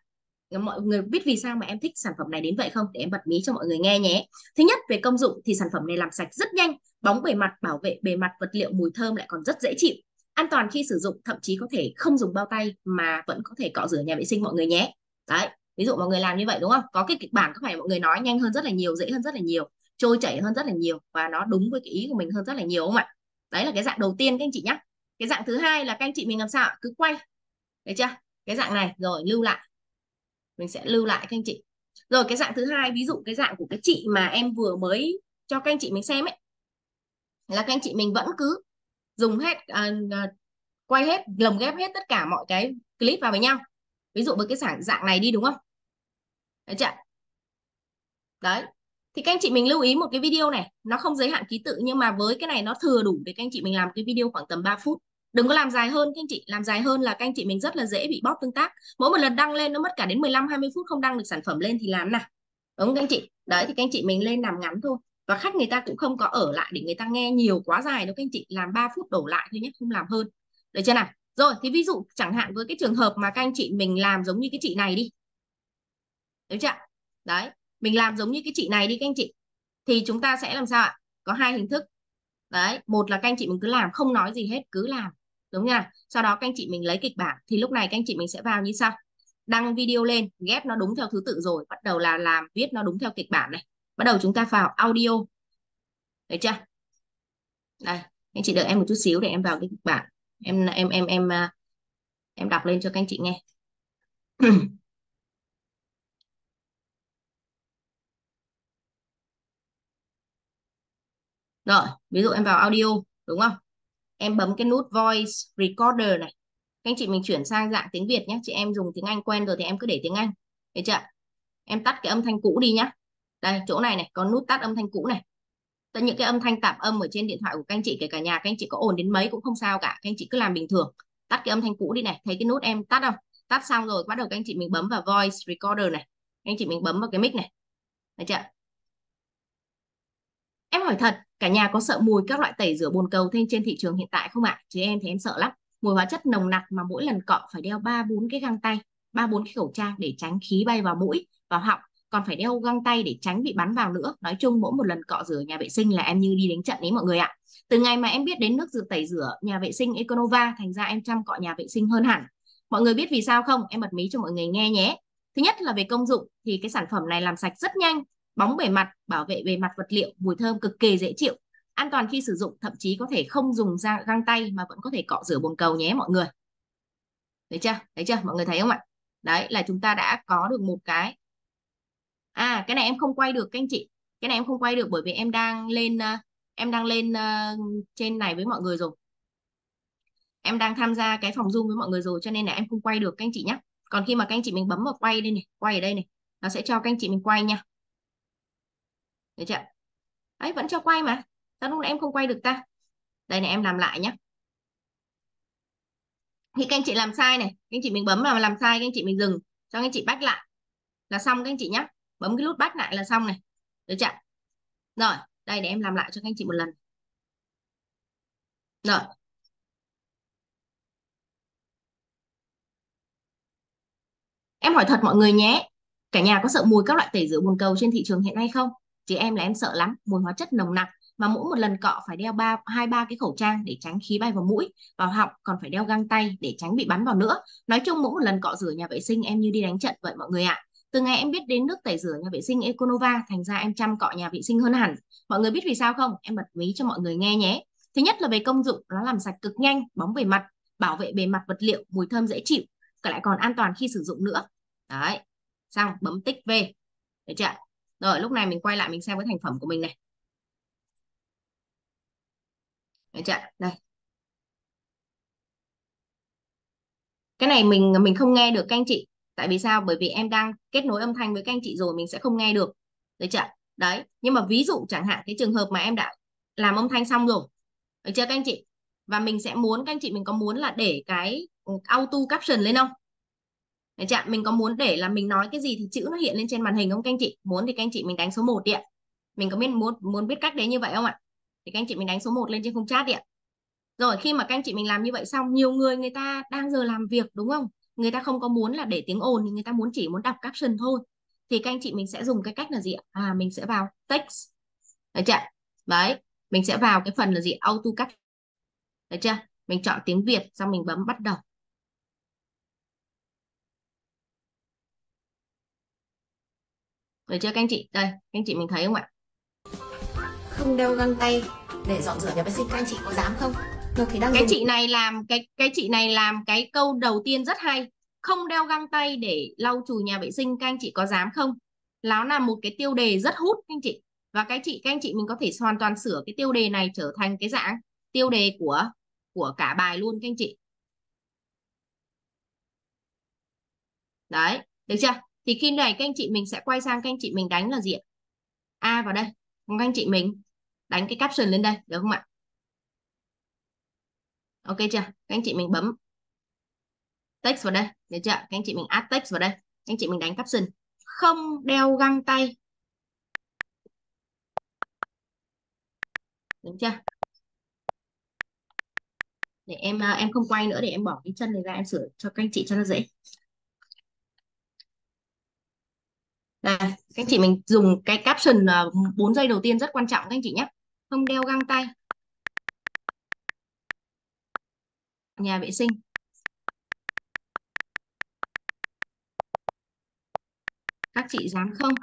em thích sản phẩm này đến vậy không? Để em bật mí cho mọi người nghe nhé. Thứ nhất, về công dụng thì sản phẩm này làm sạch rất nhanh, bóng bề mặt, bảo vệ bề mặt, vật liệu, mùi thơm lại còn rất dễ chịu. An toàn khi sử dụng, thậm chí có thể không dùng bao tay mà vẫn có thể cọ rửa nhà vệ sinh mọi người nhé. Đấy, ví dụ mọi người làm như vậy đúng không? Có cái kịch bản có phải mọi người nói nhanh hơn rất là nhiều, dễ hơn rất là nhiều, trôi chảy hơn rất là nhiều và nó đúng với cái ý của mình hơn rất là nhiều không ạ? Đấy là cái dạng đầu tiên các anh chị nhé. Cái dạng thứ hai là các anh chị mình làm sao ạ? Cứ quay. Được chưa? Cái dạng này rồi lưu lại. Mình sẽ lưu lại các anh chị. Rồi cái dạng thứ hai, ví dụ cái dạng của cái chị mà em vừa mới cho các anh chị mình xem ấy, là các anh chị mình vẫn cứ dùng hết quay hết, lồng ghép hết tất cả mọi cái clip vào với nhau. Ví dụ với cái dạng này đi, đúng không? Đấy chưa? Đấy. Thì các anh chị mình lưu ý một cái video này, nó không giới hạn ký tự, nhưng mà với cái này nó thừa đủ để các anh chị mình làm cái video khoảng tầm 3 phút. Đừng có làm dài hơn các anh chị, làm dài hơn là các anh chị mình rất là dễ bị bóp tương tác. Mỗi một lần đăng lên nó mất cả đến 15-20 phút không đăng được sản phẩm lên thì làm nào. Đúng không các anh chị? Đấy thì các anh chị mình lên làm ngắn thôi. Và khách người ta cũng không có ở lại để người ta nghe nhiều quá dài đâu các anh chị, làm 3 phút đổ lại thôi nhé, không làm hơn. Được chưa nào? Rồi thì ví dụ chẳng hạn với cái trường hợp mà các anh chị mình làm giống như cái chị này đi. Được chưa? Đấy, mình làm giống như cái chị này đi các anh chị. Thì chúng ta sẽ làm sao ạ? Có hai hình thức. Đấy, một là các anh chị mình cứ làm không nói gì hết, cứ làm. Đúng nha. Sau đó các anh chị mình lấy kịch bản, thì lúc này các anh chị mình sẽ vào như sau. Đăng video lên, ghép nó đúng theo thứ tự rồi, bắt đầu là làm viết nó đúng theo kịch bản này. Bắt đầu chúng ta vào audio. Được chưa? Đây, anh chị đợi em một chút xíu để em vào cái kịch bản. Em đọc lên cho các anh chị nghe. Rồi, ví dụ em vào audio, đúng không? Em bấm cái nút voice recorder này. Các anh chị mình chuyển sang dạng tiếng Việt nhé. Chị em dùng tiếng Anh quen rồi thì em cứ để tiếng Anh. Được chưa? Em tắt cái âm thanh cũ đi nhá. Đây, chỗ này này, có nút tắt âm thanh cũ này. Tất những cái âm thanh tạp âm ở trên điện thoại của các anh chị, kể cả nhà các anh chị có ồn đến mấy cũng không sao cả. Các anh chị cứ làm bình thường. Tắt cái âm thanh cũ đi này. Thấy cái nút em tắt không? Tắt xong rồi, bắt đầu các anh chị mình bấm vào voice recorder này. Các anh chị mình bấm vào cái mic này. Được chưa? Em hỏi thật, cả nhà có sợ mùi các loại tẩy rửa bồn cầu trên thị trường hiện tại không ạ? Chứ em thì em sợ lắm. Mùi hóa chất nồng nặc mà mỗi lần cọ phải đeo 3-4 cái găng tay, 3-4 cái khẩu trang để tránh khí bay vào mũi, vào họng, còn phải đeo găng tay để tránh bị bắn vào nữa. Nói chung mỗi một lần cọ rửa nhà vệ sinh là em như đi đánh trận ấy mọi người ạ. Từ ngày mà em biết đến nước rửa tẩy rửa nhà vệ sinh Econova, thành ra em chăm cọ nhà vệ sinh hơn hẳn. Mọi người biết vì sao không? Em bật mí cho mọi người nghe nhé. Thứ nhất là về công dụng thì cái sản phẩm này làm sạch rất nhanh, bóng bề mặt, bảo vệ bề mặt vật liệu, mùi thơm cực kỳ dễ chịu, an toàn khi sử dụng, thậm chí có thể không dùng găng tay mà vẫn có thể cọ rửa bồn cầu nhé mọi người. Thấy chưa? Thấy chưa? Mọi người thấy không ạ? Đấy là chúng ta đã có được một cái. Cái này em không quay được các anh chị. Cái này em không quay được bởi vì em đang lên trên này với mọi người rồi. Em đang tham gia cái phòng Zoom với mọi người rồi cho nên là em không quay được các anh chị nhé. Còn khi mà các anh chị mình bấm vào quay đây này, quay ở đây này, nó sẽ cho các anh chị mình quay nha. Được chưa? Đấy, vẫn cho quay mà. Sao lúc nãy em không quay được ta? Đây này, em làm lại nhé. Thì các anh chị làm sai này, các anh chị mình bấm vào làm sai, các anh chị mình dừng, cho các anh chị back lại là xong các anh chị nhé. Bấm cái nút back lại là xong này. Được chưa? Rồi, đây để em làm lại cho các anh chị một lần. Rồi. Em hỏi thật mọi người nhé. Cả nhà có sợ mùi các loại tẩy rửa bồn cầu trên thị trường hiện nay không? Chứ em là em sợ lắm, mùi hóa chất nồng nặc mà mỗi một lần cọ phải đeo 2-3 cái khẩu trang để tránh khí bay vào mũi, vào họng, còn phải đeo găng tay để tránh bị bắn vào nữa. Nói chung mỗi một lần cọ rửa nhà vệ sinh em như đi đánh trận vậy mọi người ạ. Từ ngày em biết đến nước tẩy rửa nhà vệ sinh Econova, thành ra em chăm cọ nhà vệ sinh hơn hẳn. Mọi người biết vì sao không? Em bật mí cho mọi người nghe nhé. Thứ nhất là về công dụng, nó làm sạch cực nhanh, bóng bề mặt, bảo vệ bề mặt vật liệu, mùi thơm dễ chịu, cả lại còn an toàn khi sử dụng nữa. Đấy, xong bấm tích V. Được chưa? Rồi lúc này mình quay lại mình xem cái thành phẩm của mình này. Được chưa? Đây. Cái này mình không nghe được các anh chị. Tại vì sao? Bởi vì em đang kết nối âm thanh với các anh chị rồi, mình sẽ không nghe được. Được chưa? Đấy, nhưng mà ví dụ chẳng hạn cái trường hợp mà em đã làm âm thanh xong rồi. Được chưa các anh chị? Và mình sẽ muốn, các anh chị mình có muốn là để cái auto caption lên không? Được chưa? Mình có muốn để là mình nói cái gì thì chữ nó hiện lên trên màn hình không các anh chị? Muốn thì các anh chị mình đánh số 1 đi ạ. Mình có biết muốn biết cách đấy như vậy không ạ? Thì các anh chị mình đánh số 1 lên trên khung chat đi ạ. Rồi khi mà các anh chị mình làm như vậy xong, nhiều người ta đang giờ làm việc đúng không? Người ta không có muốn là để tiếng ồn, thì người ta chỉ muốn đọc caption thôi. Thì các anh chị mình sẽ dùng cái cách là gì ạ? Mình sẽ vào text. Được chưa? Đấy, mình sẽ vào cái phần là gì? Auto caption. Được chưa? Mình chọn tiếng Việt xong mình bấm bắt đầu. Được chưa các anh chị? Đây, các anh chị mình thấy không ạ? Không đeo găng tay để dọn rửa nhà vệ sinh, các anh chị có dám không? Ngọc thì đang Cái chị này làm cái chị này làm cái câu đầu tiên rất hay. Không đeo găng tay để lau chùi nhà vệ sinh, các anh chị có dám không? nó là một cái tiêu đề rất hút các anh chị. Và các anh chị mình có thể hoàn toàn sửa cái tiêu đề này trở thành cái dạng tiêu đề của cả bài luôn các anh chị. Đấy, được chưa? Thì khi này các anh chị mình sẽ quay sang các anh chị mình đánh là gì ạ? A vào đây. Còn các anh chị mình đánh cái caption lên đây, được không ạ? Ok chưa? Các anh chị mình bấm text vào đây, được chưa? Các anh chị mình add text vào đây. Các anh chị mình đánh caption không đeo găng tay. Được chưa? Để em không quay nữa, để em bỏ cái chân này ra em sửa cho các anh chị cho nó dễ. Đây, các anh chị mình dùng cái caption 4 giây đầu tiên rất quan trọng các anh chị nhé. Không đeo găng tay. Nhà vệ sinh. Các chị dám không?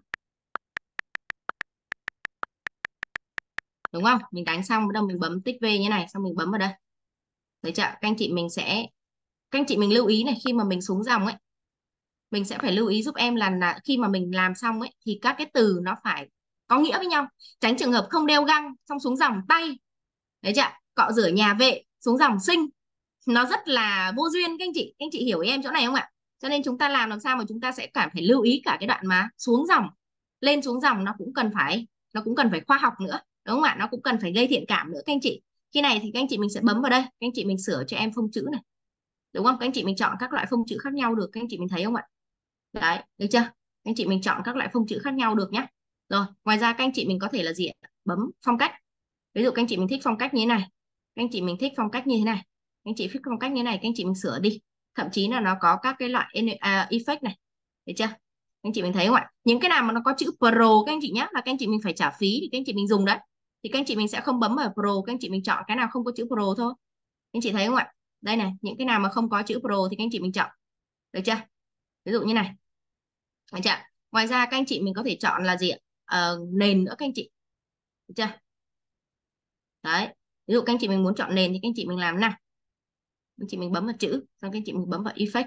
Đúng không? Mình đánh xong bắt đầu mình bấm tích V như này, xong mình bấm vào đây. Đấy chưa? Các anh chị mình sẽ, các anh chị mình lưu ý này, khi mà mình xuống dòng ấy, mình sẽ phải lưu ý giúp em là khi mà mình làm xong ấy thì các cái từ nó phải có nghĩa với nhau, tránh trường hợp không đeo găng xong xuống dòng tay, đấy chưa, cọ rửa nhà vệ xuống dòng sinh, nó rất là vô duyên các anh chị hiểu ý em chỗ này không ạ? Cho nên chúng ta làm sao mà chúng ta sẽ cảm phải lưu ý cả cái đoạn mà xuống dòng lên xuống dòng, nó cũng cần phải khoa học nữa, đúng không ạ? Nó cũng cần phải gây thiện cảm nữa các anh chị. Khi này thì các anh chị mình sẽ bấm vào đây, các anh chị mình sửa cho em phông chữ này, đúng không? Các anh chị mình chọn các loại phông chữ khác nhau được, các anh chị mình thấy không ạ? Đấy, được chưa? Các anh chị mình chọn các loại phông chữ khác nhau được nhé. Rồi, ngoài ra các anh chị mình có thể là gì ạ? Bấm phong cách. Ví dụ các anh chị mình thích phong cách như thế này, các anh chị mình thích phong cách như thế này, các anh chị thích phong cách như thế này, các anh chị mình sửa đi. Thậm chí là nó có các cái loại effect này, được chưa? Các anh chị mình thấy không ạ? Những cái nào mà nó có chữ Pro các anh chị nhé, là các anh chị mình phải trả phí thì các anh chị mình dùng đấy. Thì các anh chị mình sẽ không bấm vào Pro, các anh chị mình chọn cái nào không có chữ Pro thôi. Các anh chị thấy không ạ? Đây này, những cái nào mà không có chữ Pro thì các anh chị mình chọn. Được chưa? Ví dụ như này. Được chưa? Ngoài ra các anh chị mình có thể chọn là gì ạ? Nền nữa các anh chị. Được chưa? Đấy. Ví dụ các anh chị mình muốn chọn nền thì các anh chị mình làm thế nào? Các anh chị mình bấm vào chữ, xong các anh chị mình bấm vào effect.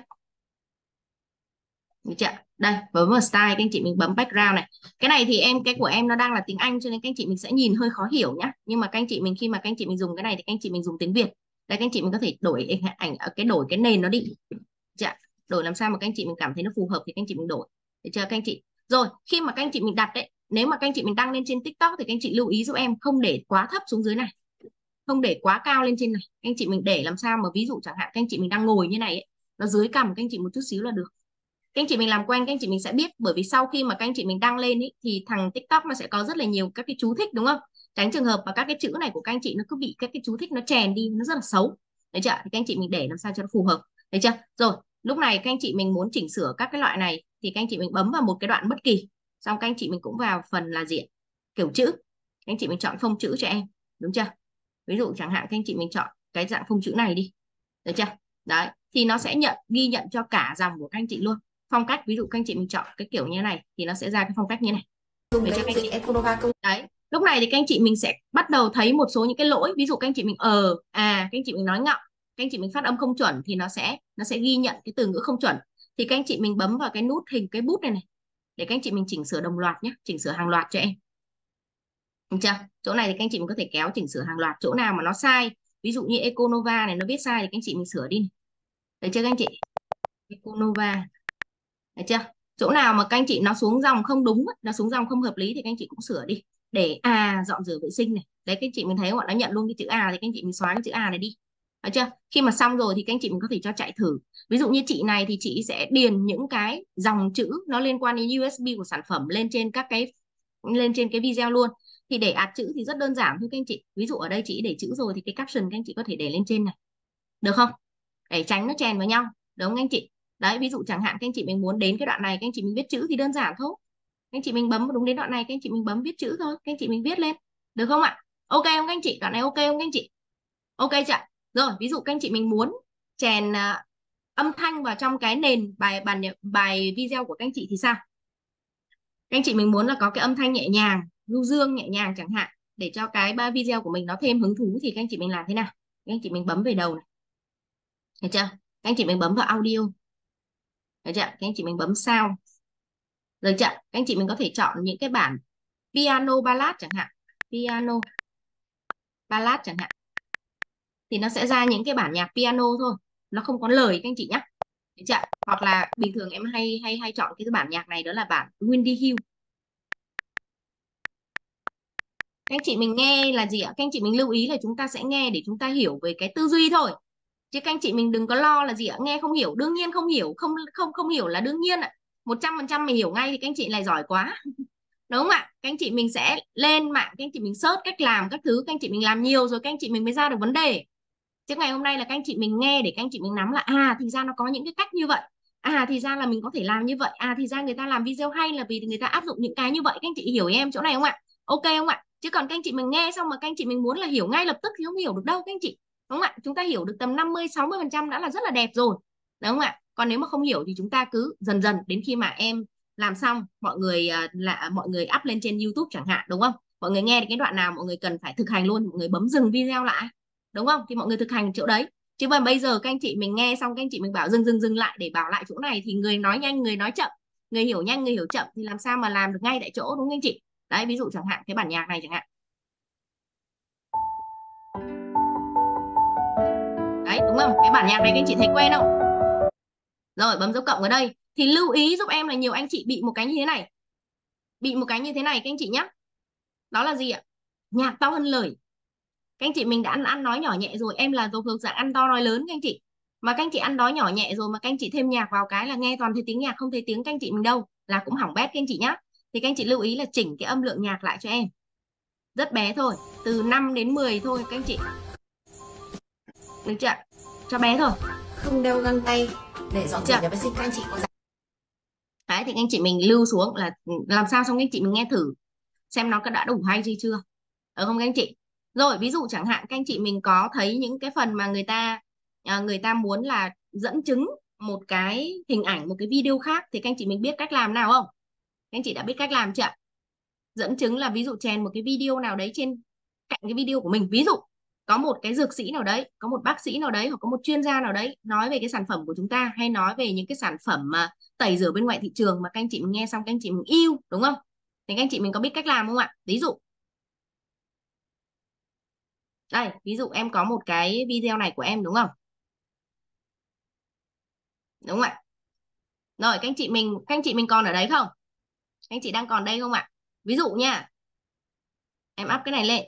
Được chưa? Đây, bấm vào style, các anh chị mình bấm background này. Cái này thì cái của em nó đang là tiếng Anh cho nên các anh chị mình sẽ nhìn hơi khó hiểu nhá. Nhưng mà các anh chị mình khi mà các anh chị mình dùng cái này thì các anh chị mình dùng tiếng Việt. Đây, các anh chị mình có thể đổi ảnh đổi cái nền nó đi. Được chưa? Đổi làm sao mà các anh chị mình cảm thấy nó phù hợp thì các anh chị mình đổi. Được chưa các anh chị? Rồi, khi mà các anh chị mình đặt đấy, nếu mà các anh chị mình đăng lên trên TikTok thì các anh chị lưu ý giúp em không để quá thấp xuống dưới này, không để quá cao lên trên này. Các anh chị mình để làm sao mà ví dụ chẳng hạn các anh chị mình đang ngồi như này ấy, nó dưới cằm các anh chị một chút xíu là được. Các anh chị mình làm quen các anh chị mình sẽ biết, bởi vì sau khi mà các anh chị mình đăng lên ý, thì thằng TikTok nó sẽ có rất là nhiều các cái chú thích, đúng không? Tránh trường hợp mà các cái chữ này của các anh chị nó cứ bị các cái chú thích nó chèn đi, nó rất là xấu. Đấy chưa? Thì các anh chị mình để làm sao cho nó phù hợp. Đấy chưa? Rồi, lúc này các anh chị mình muốn chỉnh sửa các cái loại này thì các anh chị mình bấm vào một cái đoạn bất kỳ. Xong các anh chị mình cũng vào phần là gì? Kiểu chữ. Các anh chị mình chọn phông chữ cho em, đúng chưa? Ví dụ chẳng hạn các anh chị mình chọn cái dạng phông chữ này đi. Được chưa? Đấy, thì nó sẽ ghi nhận cho cả dòng của các anh chị luôn. Phong cách, ví dụ các anh chị mình chọn cái kiểu như này thì nó sẽ ra cái phong cách như này. Dùng Để cái cho các anh dịch chị. Econova công. Đấy, lúc này thì các anh chị mình sẽ bắt đầu thấy một số những cái lỗi, ví dụ các anh chị mình các anh chị mình nói ngọng, các anh chị mình phát âm không chuẩn thì nó sẽ ghi nhận cái từ ngữ không chuẩn. Thì các anh chị mình bấm vào cái nút hình cái bút này này để các anh chị mình chỉnh sửa đồng loạt nhé, chỉnh sửa hàng loạt cho em. Được chưa? Chỗ này thì các anh chị mình có thể kéo chỉnh sửa hàng loạt, chỗ nào mà nó sai, ví dụ như Econova này nó viết sai thì các anh chị mình sửa đi. Được chưa các anh chị? Econova. Được chưa? Chỗ nào mà các anh chị nó xuống dòng không đúng, nó xuống dòng không hợp lý thì các anh chị cũng sửa đi. Để dọn rửa vệ sinh này. Đấy, các anh chị mình thấy họ nó nhận luôn cái chữ A thì các anh chị mình xóa cái chữ A này đi. Được chưa? Khi mà xong rồi thì các anh chị mình có thể cho chạy thử. Ví dụ như chị này thì chị sẽ điền những cái dòng chữ nó liên quan đến USB của sản phẩm lên trên cái video luôn. Thì để add chữ thì rất đơn giản thôi các anh chị. Ví dụ ở đây chị để chữ rồi thì cái caption các anh chị có thể để lên trên này. Được không? Để tránh nó chèn vào nhau. Đúng không anh chị? Đấy, ví dụ chẳng hạn các anh chị mình muốn đến cái đoạn này các anh chị mình viết chữ thì đơn giản thôi. Các anh chị mình bấm đúng đến đoạn này các anh chị mình bấm viết chữ thôi, các anh chị mình viết lên. Được không ạ? Ok không các anh chị? Đoạn này ok không các anh chị? Ok chưa? Rồi, ví dụ các anh chị mình muốn chèn âm thanh vào trong cái nền bài video của các anh chị thì sao? Các anh chị mình muốn là có cái âm thanh nhẹ nhàng, du dương nhẹ nhàng chẳng hạn, để cho cái video của mình nó thêm hứng thú thì các anh chị mình làm thế nào? Các anh chị mình bấm về đầu này. Được chưa? Các anh chị mình bấm vào audio. Được chưa? Các anh chị mình bấm sound. Được chưa? Các anh chị mình có thể chọn những cái bản piano ballad chẳng hạn, piano ballad chẳng hạn, thì nó sẽ ra những cái bản nhạc piano thôi, nó không có lời các anh chị nhé. Được chưa? Hoặc là bình thường em hay chọn cái bản nhạc này, đó là bản Windy Hill. Các anh chị mình nghe là gì ạ? Các anh chị mình lưu ý là chúng ta sẽ nghe để chúng ta hiểu về cái tư duy thôi. Chứ các anh chị mình đừng có lo là gì ạ? Nghe không hiểu, đương nhiên không hiểu, không hiểu là đương nhiên ạ. 100% mình hiểu ngay thì các anh chị lại giỏi quá. Đúng không ạ? Các anh chị mình sẽ lên mạng, các anh chị mình search cách làm các thứ, các anh chị mình làm nhiều rồi các anh chị mình mới ra được vấn đề. Chứ ngày hôm nay là các anh chị mình nghe để các anh chị mình nắm là thì ra nó có những cái cách như vậy. Thì ra là mình có thể làm như vậy. Thì ra người ta làm video hay là vì người ta áp dụng những cái như vậy. Các anh chị hiểu em chỗ này không ạ? Ok không ạ? Chứ còn các anh chị mình nghe xong mà các anh chị mình muốn là hiểu ngay lập tức thì không hiểu được đâu các anh chị. Đúng không ạ? Chúng ta hiểu được tầm 50-60% đã là rất là đẹp rồi. Đúng không ạ? Còn nếu mà không hiểu thì chúng ta cứ dần dần đến khi mà em làm xong, mọi người up lên trên YouTube chẳng hạn, đúng không? Mọi người nghe cái đoạn nào mọi người cần phải thực hành luôn, mọi người bấm dừng video lại, đúng không? Thì mọi người thực hành chỗ đấy. Chứ mà bây giờ các anh chị mình nghe xong các anh chị mình bảo dừng lại để bảo lại chỗ này thì người nói nhanh người nói chậm, người hiểu nhanh người hiểu chậm thì làm sao mà làm được ngay tại chỗ, đúng không anh chị? Đấy, ví dụ chẳng hạn cái bản nhạc này chẳng hạn. Đấy, đúng không? Cái bản nhạc này các anh chị thấy quen không? Rồi, bấm dấu cộng ở đây. Thì lưu ý giúp em là nhiều anh chị bị một cái như thế này. Bị một cái như thế này các anh chị nhé. Đó là gì ạ? Nhạc to hơn lời. Các anh chị mình đã ăn nói nhỏ nhẹ rồi, em là thuộc dạng ăn to nói lớn các anh chị. Mà các anh chị ăn nói nhỏ nhẹ rồi mà các anh chị thêm nhạc vào cái là nghe toàn thấy tiếng nhạc không thấy tiếng các anh chị mình đâu, là cũng hỏng bét các anh chị nhá. Thì các anh chị lưu ý là chỉnh cái âm lượng nhạc lại cho em. Rất bé thôi, từ 5 đến 10 thôi các anh chị. Được chưa? Cho bé thôi. Không đeo găng tay để dọn dẹp nhà vệ sinh, các anh chị có dám. Đấy, thì các anh chị mình lưu xuống là làm sao xong các anh chị mình nghe thử xem nó đã đủ hay chưa. Được không các anh chị? Rồi, ví dụ chẳng hạn các anh chị mình có thấy những cái phần mà người ta muốn là dẫn chứng một cái hình ảnh, một cái video khác thì các anh chị mình biết cách làm nào không? Các anh chị đã biết cách làm chưa? Dẫn chứng là ví dụ chèn một cái video nào đấy trên cạnh cái video của mình. Ví dụ có một cái dược sĩ nào đấy, có một bác sĩ nào đấy hoặc có một chuyên gia nào đấy nói về cái sản phẩm của chúng ta, hay nói về những cái sản phẩm mà tẩy rửa bên ngoài thị trường mà các anh chị mình nghe xong các anh chị mình yêu, đúng không? Thì các anh chị mình có biết cách làm không ạ? Ví dụ đây, ví dụ em có một cái video này của em đúng không? Đúng không ạ? Rồi các anh chị mình còn ở đấy không? Các anh chị đang còn đây không ạ? Ví dụ nha. Em up cái này lên.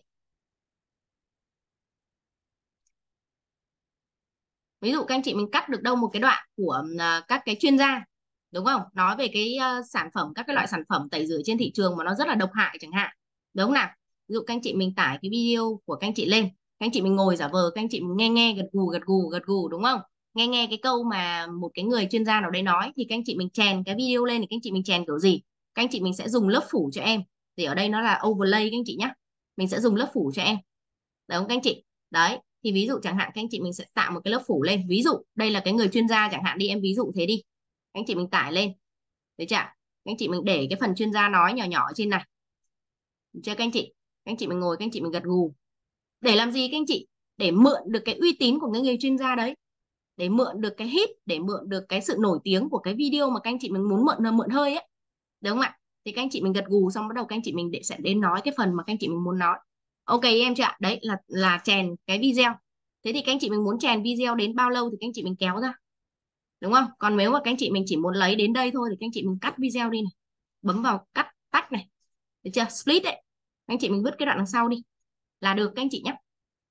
Ví dụ các anh chị mình cắt được đâu một cái đoạn của các cái chuyên gia, đúng không? Nói về cái sản phẩm, các cái loại sản phẩm tẩy rửa trên thị trường mà nó rất là độc hại chẳng hạn. Đúng không nào? Ví dụ các anh chị mình tải cái video của các anh chị lên, các anh chị mình ngồi giả vờ, các anh chị mình nghe gật gù đúng không? Nghe cái câu mà một cái người chuyên gia nào đấy nói thì các anh chị mình chèn cái video lên thì các anh chị mình chèn kiểu gì? Các anh chị mình sẽ dùng lớp phủ cho em. Thì ở đây nó là overlay các anh chị nhé. Mình sẽ dùng lớp phủ cho em. Đúng không các anh chị? Đấy, thì ví dụ chẳng hạn các anh chị mình sẽ tạo một cái lớp phủ lên. Ví dụ đây là cái người chuyên gia chẳng hạn đi, em ví dụ thế đi. Các anh chị mình tải lên. Được chưa? Các anh chị mình để cái phần chuyên gia nói nhỏ nhỏ ở trên này. Được chưa các anh chị? Các anh chị mình ngồi, các anh chị mình gật gù. Để làm gì các anh chị? Để mượn được cái uy tín của cái người chuyên gia đấy. Để mượn được cái hit, để mượn được cái sự nổi tiếng của cái video mà các anh chị mình muốn mượn hơi ấy. Đúng không ạ? Thì các anh chị mình gật gù xong bắt đầu các anh chị mình sẽ đến nói cái phần mà các anh chị mình muốn nói. Ok em chưa ạ? Đấy là chèn cái video. Thế thì các anh chị mình muốn chèn video đến bao lâu thì các anh chị mình kéo ra. Đúng không? Còn nếu mà các anh chị mình chỉ muốn lấy đến đây thôi thì các anh chị mình cắt video đi này. Bấm vào cắt tách này. Được chưa? Split đấy. Các anh chị mình vứt cái đoạn đằng sau đi. Là được các anh chị nhé.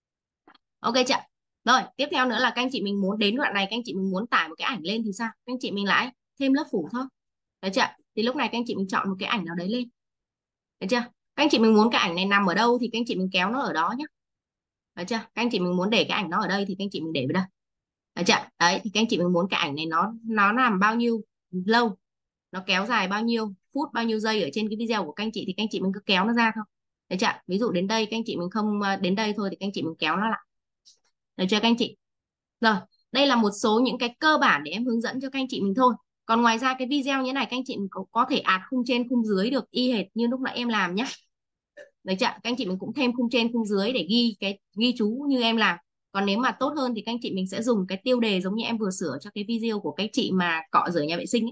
Ok chưa? Rồi, tiếp theo nữa là các anh chị mình muốn đến đoạn này, các anh chị mình muốn tải một cái ảnh lên thì sao? Các anh chị mình lại thêm lớp phủ thôi. Được chưa? Thì lúc này các anh chị mình chọn một cái ảnh nào đấy lên. Được chưa? Các anh chị mình muốn cái ảnh này nằm ở đâu thì các anh chị mình kéo nó ở đó nhé. Được chưa? Các anh chị mình muốn để cái ảnh nó ở đây thì các anh chị mình để vào đây. Được chưa? Đấy, thì các anh chị mình muốn cái ảnh này nó nằm bao nhiêu lâu, nó kéo dài bao nhiêu phút, bao nhiêu giây ở trên cái video của các anh chị thì các anh chị mình cứ kéo nó ra thôi. Được chưa? Ví dụ đến đây các anh chị mình không đến đây thôi thì các anh chị mình kéo nó lại. Được chưa các anh chị? Rồi, đây là một số những cái cơ bản để em hướng dẫn cho các anh chị mình thôi. Còn ngoài ra cái video như này các anh chị mình có thể ạt khung trên khung dưới được y hệt như lúc nãy em làm nhé. Được chưa? Các anh chị mình cũng thêm khung trên khung dưới để ghi chú như em làm. Còn nếu mà tốt hơn thì các anh chị mình sẽ dùng cái tiêu đề giống như em vừa sửa cho cái video của cái chị mà cọ rửa nhà vệ sinh ấy.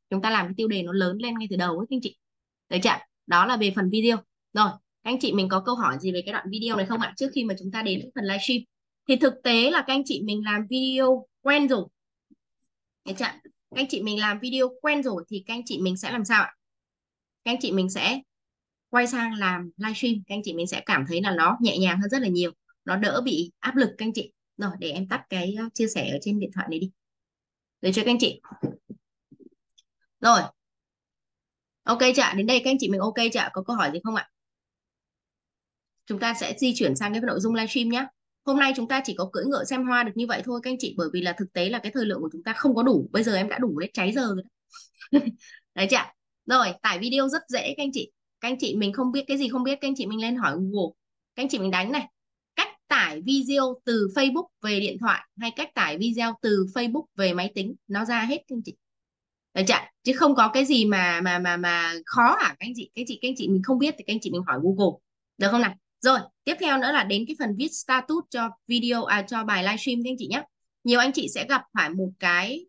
Chúng ta làm cái tiêu đề nó lớn lên ngay từ đầu ấy các anh chị. Được chưa? Đó là về phần video. Rồi, các anh chị mình có câu hỏi gì về cái đoạn video này không ạ? Trước khi mà chúng ta đến với phần livestream. Thì thực tế là các anh chị mình làm video quen rồi. Được chưa? Các anh chị mình làm video quen rồi thì các anh chị mình sẽ làm sao ạ? Các anh chị mình sẽ quay sang làm livestream, các anh chị mình sẽ cảm thấy là nó nhẹ nhàng hơn rất là nhiều, nó đỡ bị áp lực các anh chị. Rồi, để em tắt cái chia sẻ ở trên điện thoại này đi. Được chưa các anh chị? Rồi. Ok chưa ạ? Đến đây các anh chị mình ok chưa ạ? Có câu hỏi gì không ạ? Chúng ta sẽ di chuyển sang cái nội dung livestream nhé. Hôm nay chúng ta chỉ có cưỡi ngựa xem hoa được như vậy thôi các anh chị, bởi vì là thực tế là cái thời lượng của chúng ta không có đủ. Bây giờ em đã đủ đấy, cháy giờ rồi đấy. Đấy chưa? Rồi, tải video rất dễ các anh chị. Các anh chị mình không biết cái gì không biết, các anh chị mình lên hỏi Google. Các anh chị mình đánh này, cách tải video từ Facebook về điện thoại hay cách tải video từ Facebook về máy tính, nó ra hết các anh chị. Đấy chưa? Chứ không có cái gì mà khó hả các anh chị. Các anh chị mình không biết thì các anh chị mình hỏi Google. Được không nào? Rồi, tiếp theo nữa là đến cái phần viết status cho video cho bài livestream các anh chị nhé. Nhiều anh chị sẽ gặp phải một cái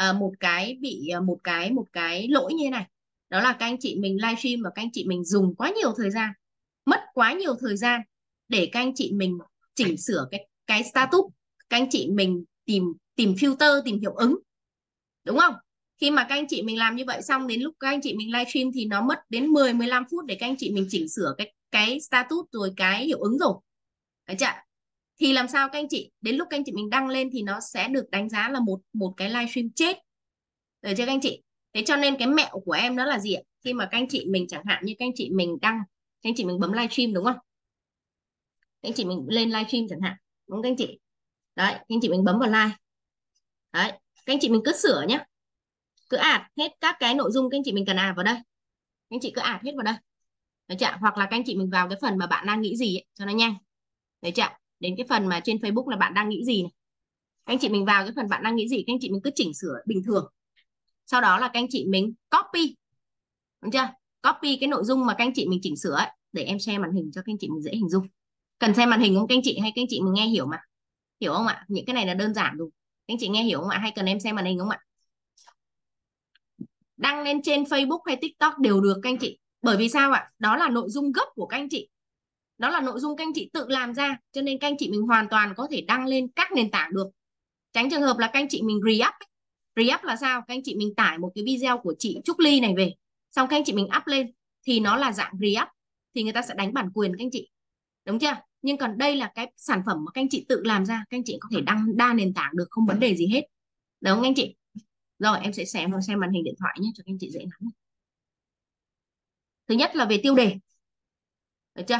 một cái lỗi như thế này. Đó là các anh chị mình livestream và các anh chị mình dùng quá nhiều thời gian, mất quá nhiều thời gian để các anh chị mình chỉnh sửa cái status, các anh chị mình tìm filter, tìm hiệu ứng. Đúng không? Khi mà các anh chị mình làm như vậy xong, đến lúc các anh chị mình livestream thì nó mất đến 10-15 phút để các anh chị mình chỉnh sửa cái status rồi cái hiệu ứng rồi. Đấy chưa? Thì làm sao các anh chị đến lúc các anh chị mình đăng lên thì nó sẽ được đánh giá là một cái livestream chết. Được chưa các anh chị? Thế cho nên cái mẹo của em đó là gì ạ? Khi mà các anh chị mình chẳng hạn như các anh chị mình đăng, các anh chị mình bấm livestream đúng không? Các anh chị mình lên livestream chẳng hạn, đúng không các anh chị? Đấy, các anh chị mình bấm vào live. Đấy, các anh chị mình cứ sửa nhé. Cứ add hết các cái nội dung các anh chị mình cần add vào đây. Các anh chị cứ add hết vào đây. Đấy chưa? Hoặc là các anh chị mình vào cái phần mà bạn đang nghĩ gì ấy, cho nó nhanh. Đấy chưa? Đến cái phần mà trên Facebook là bạn đang nghĩ gì này. Các anh chị mình vào cái phần bạn đang nghĩ gì, các anh chị mình cứ chỉnh sửa bình thường. Sau đó là các anh chị mình copy. Đúng chưa? Copy cái nội dung mà các anh chị mình chỉnh sửa ấy. Để em share màn hình cho các anh chị mình dễ hình dung. Cần xem màn hình không các anh chị, hay các anh chị mình nghe hiểu mà? Hiểu không ạ? Những cái này là đơn giản rồi. Các anh chị nghe hiểu không ạ? Hay cần em xem màn hình không ạ? Đăng lên trên Facebook hay TikTok đều được các anh chị. Bởi vì sao ạ? Đó là nội dung gốc của các anh chị. Đó là nội dung các anh chị tự làm ra. Cho nên các anh chị mình hoàn toàn có thể đăng lên các nền tảng được. Tránh trường hợp là các anh chị mình re-up. Re-up là sao? Các anh chị mình tải một cái video của chị Trúc Ly này về. Xong các anh chị mình up lên. Thì nó là dạng re-up. Thì người ta sẽ đánh bản quyền các anh chị. Đúng chưa? Nhưng còn đây là cái sản phẩm mà các anh chị tự làm ra. Các anh chị có thể đăng đa nền tảng được, không vấn đề gì hết. Đúng không anh chị? Rồi em sẽ xem màn hình điện thoại nhé cho các anh chị dễ nắm. Thứ nhất là về tiêu đề. Được chưa?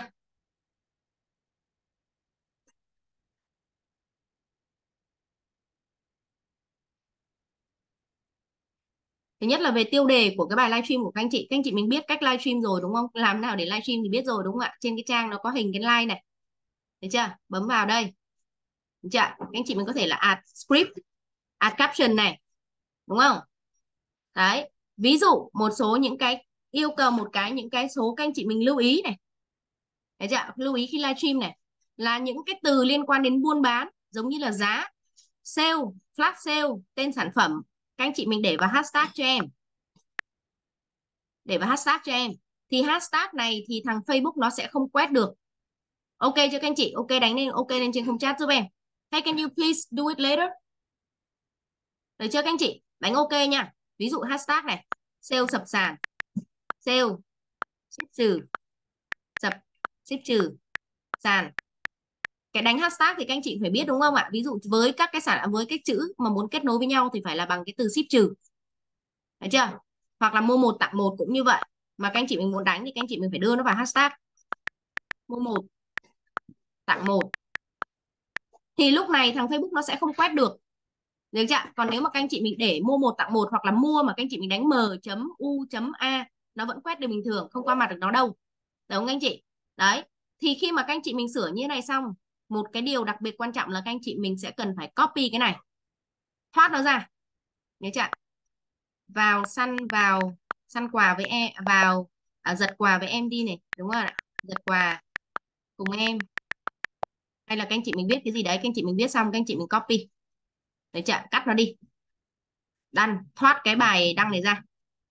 Thứ nhất là về tiêu đề của cái bài livestream của các anh chị. Các anh chị mình biết cách livestream rồi đúng không? Làm nào để livestream thì biết rồi đúng không ạ? Trên cái trang nó có hình cái like này. Được chưa? Bấm vào đây. Được chưa? Các anh chị mình có thể là add script, add caption này. Đúng không? Đấy. Ví dụ một số những cái yêu cầu những cái số các anh chị mình lưu ý này. Được chưa? Lưu ý khi livestream này là những cái từ liên quan đến buôn bán, giống như là giá, sale, flash sale, tên sản phẩm. Các anh chị mình để vào hashtag cho em. Để vào hashtag cho em. Thì hashtag này thì thằng Facebook nó sẽ không quét được. Ok chưa các anh chị? Ok đánh lên ok lên trên khung chat giúp em. Hey, can you please do it later? Được chưa các anh chị? Đánh ok nha. Ví dụ hashtag này, sale sập sàn, sale ship trừ, sập ship trừ, sàn. Cái đánh hashtag thì các anh chị phải biết đúng không ạ? Ví dụ với các cái với cái chữ mà muốn kết nối với nhau thì phải là bằng cái từ ship trừ. Được chưa? Hoặc là mua một tặng một cũng như vậy. Mà các anh chị mình muốn đánh thì các anh chị mình phải đưa nó vào hashtag mua một tặng một. Thì lúc này thằng Facebook nó sẽ không quét được. Được chưa? Còn nếu mà các anh chị mình để mua một tặng một hoặc là mua mà các anh chị mình đánh m.u.a nó vẫn quét được bình thường, không qua mặt được nó đâu. Đúng không anh chị? Đấy. Thì khi mà các anh chị mình sửa như thế này xong, một cái điều đặc biệt quan trọng là các anh chị mình sẽ cần phải copy cái này, thoát nó ra. Nhớ chưa? Vào săn quà với em, giật quà với em đi này, đúng không ạ? Giật quà cùng em. Hay là các anh chị mình biết cái gì đấy, các anh chị mình biết xong các anh chị mình copy. Đấy chưa? Cắt nó đi. Đăng, thoát cái bài đăng này ra.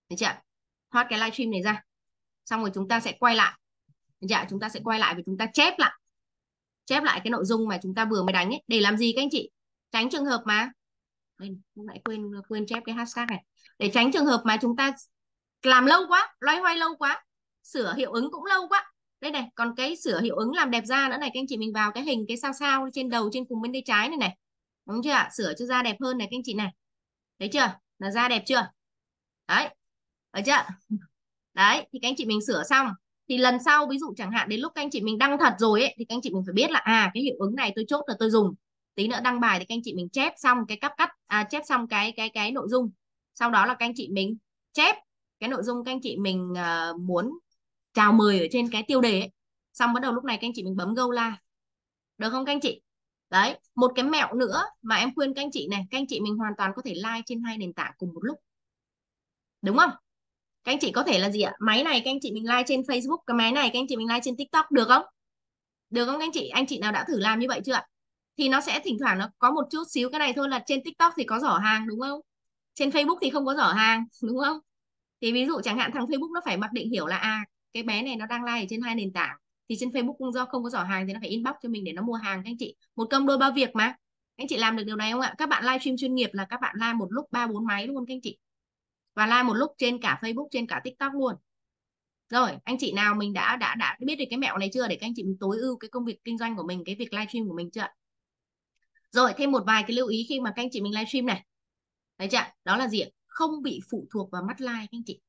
Được chưa? Thoát cái livestream này ra. Xong rồi chúng ta sẽ quay lại. Được chưa? Chúng ta sẽ quay lại và chúng ta chép lại cái nội dung mà chúng ta vừa mới đánh ấy. Để làm gì các anh chị? Tránh trường hợp mà đây, lúc nãy quên chép cái hashtag này. Để tránh trường hợp mà chúng ta làm lâu quá, loay hoay lâu quá, sửa hiệu ứng cũng lâu quá. Đây này, còn cái sửa hiệu ứng làm đẹp da nữa này, các anh chị mình vào cái hình cái sao sao trên đầu trên cùng bên tay trái này này. Đúng chưa ạ? Sửa cho da đẹp hơn này các anh chị này. Thấy chưa? Là da đẹp chưa? Đấy. Được chưa? Đấy, thì các anh chị mình sửa xong thì lần sau ví dụ chẳng hạn đến lúc các anh chị mình đăng thật rồi ấy thì các anh chị mình phải biết là cái hiệu ứng này tôi chốt là tôi dùng. Tí nữa đăng bài thì các anh chị mình chép xong cái chép xong cái nội dung. Sau đó là các anh chị mình chép cái nội dung các anh chị mình muốn chào mời ở trên cái tiêu đề ấy. Xong bắt đầu lúc này các anh chị mình bấm go live. Được không các anh chị? Đấy, một cái mẹo nữa mà em khuyên các anh chị này, các anh chị mình hoàn toàn có thể live trên 2 nền tảng cùng một lúc. Đúng không? Các anh chị có thể là gì ạ? Máy này các anh chị mình live trên Facebook, cái máy này các anh chị mình live trên TikTok được không? Được không các anh chị? Anh chị nào đã thử làm như vậy chưa ạ? Thì nó sẽ thỉnh thoảng nó có một chút xíu cái này thôi, là trên TikTok thì có giỏ hàng đúng không? Trên Facebook thì không có giỏ hàng đúng không? Thì ví dụ chẳng hạn thằng Facebook nó phải mặc định hiểu là cái bé này nó đang live ở trên 2 nền tảng, thì trên Facebook cũng do không có giỏ hàng thì nó phải inbox cho mình để nó mua hàng các anh chị. Một công đôi ba việc mà. Các anh chị làm được điều này không ạ? Các bạn livestream chuyên nghiệp là các bạn live một lúc 3 4 máy luôn các anh chị. Và live một lúc trên cả Facebook, trên cả TikTok luôn. Rồi, anh chị nào mình đã biết được cái mẹo này chưa, để các anh chị mình tối ưu cái công việc kinh doanh của mình, cái việc livestream của mình chưa? Rồi, thêm một vài cái lưu ý khi mà các anh chị mình livestream này. Đấy chưa? Đó là gì ạ? Không bị phụ thuộc vào mắt like các anh chị.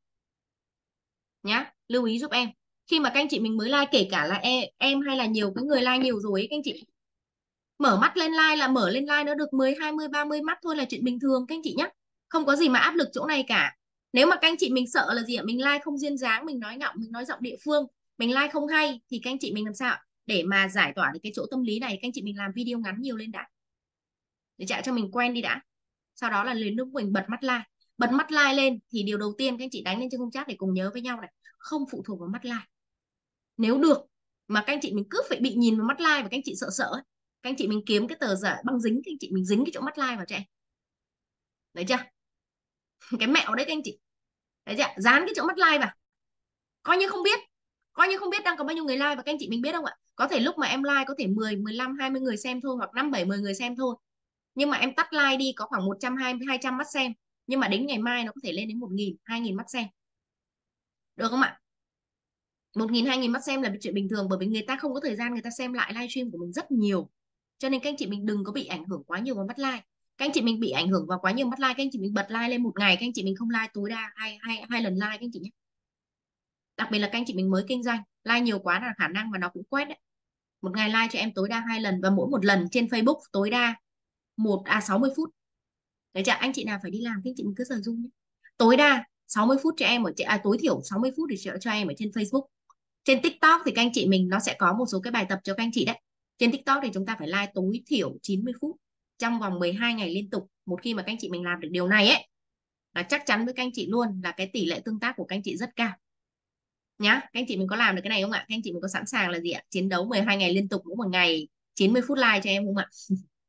Nhá, lưu ý giúp em. Khi mà các anh chị mình mới like, kể cả là em hay là nhiều cái người like nhiều rồi ấy, các anh chị mở mắt lên like là mở lên like nó được 10, 20, 30 mắt thôi là chuyện bình thường các anh chị nhé. Không có gì mà áp lực chỗ này cả. Nếu mà các anh chị mình sợ là gì ạ? Mình like không duyên dáng, mình nói ngọng, mình nói giọng địa phương, mình like không hay, thì các anh chị mình làm sao? Để mà giải tỏa được cái chỗ tâm lý này, các anh chị mình làm video ngắn nhiều lên đã. Để chạy cho mình quen đi đã. Sau đó là đến lúc mình bật mắt like. Bật mắt like lên thì điều đầu tiên các anh chị đánh lên trên khung chat để cùng nhớ với nhau này. Không phụ thuộc vào mắt like. Nếu được mà các anh chị mình cứ phải bị nhìn vào mắt like và các anh chị sợ sợ ấy, các anh chị mình kiếm cái tờ giả băng dính, các anh chị mình dính cái chỗ mắt like vào cho em. Đấy chưa? Cái mẹo đấy các anh chị. Đấy chưa? Dán cái chỗ mắt like vào. Coi như không biết. Coi như không biết đang có bao nhiêu người like, và các anh chị mình biết không ạ? Có thể lúc mà em like có thể 10, 15, 20 người xem thôi, hoặc 5, 7, 10 người xem thôi. Nhưng mà em tắt like đi có khoảng 120, 200 mắt xem. Nhưng mà đến ngày mai nó có thể lên đến 1.000, 2.000 mắt xem. Được không ạ? 1.000, 2.000 mắt xem là chuyện bình thường, bởi vì người ta không có thời gian người ta xem lại livestream của mình rất nhiều. Cho nên các anh chị mình đừng có bị ảnh hưởng quá nhiều vào mắt like. Các anh chị mình bị ảnh hưởng vào quá nhiều mắt like, các anh chị mình bật like lên một ngày, các anh chị mình không like tối đa hai lần like các anh chị nhé. Đặc biệt là các anh chị mình mới kinh doanh, like nhiều quá là khả năng mà nó cũng quét đấy. Một ngày like cho em tối đa 2 lần, và mỗi một lần trên Facebook tối đa 60 phút. Đấy chả, anh chị nào phải đi làm thì anh chị mình cứ sử dụng nhé. Tối đa 60 phút cho em tối thiểu 60 phút để cho em ở trên Facebook. Trên TikTok thì các anh chị mình nó sẽ có một số cái bài tập cho các anh chị đấy. Trên TikTok thì chúng ta phải like tối thiểu 90 phút trong vòng 12 ngày liên tục. Một khi mà các anh chị mình làm được điều này ấy, là chắc chắn với các anh chị luôn là cái tỷ lệ tương tác của các anh chị rất cao. Nhá, các anh chị mình có làm được cái này không ạ? Các anh chị mình có sẵn sàng là gì ạ? Chiến đấu 12 ngày liên tục, mỗi một ngày 90 phút like cho em không ạ?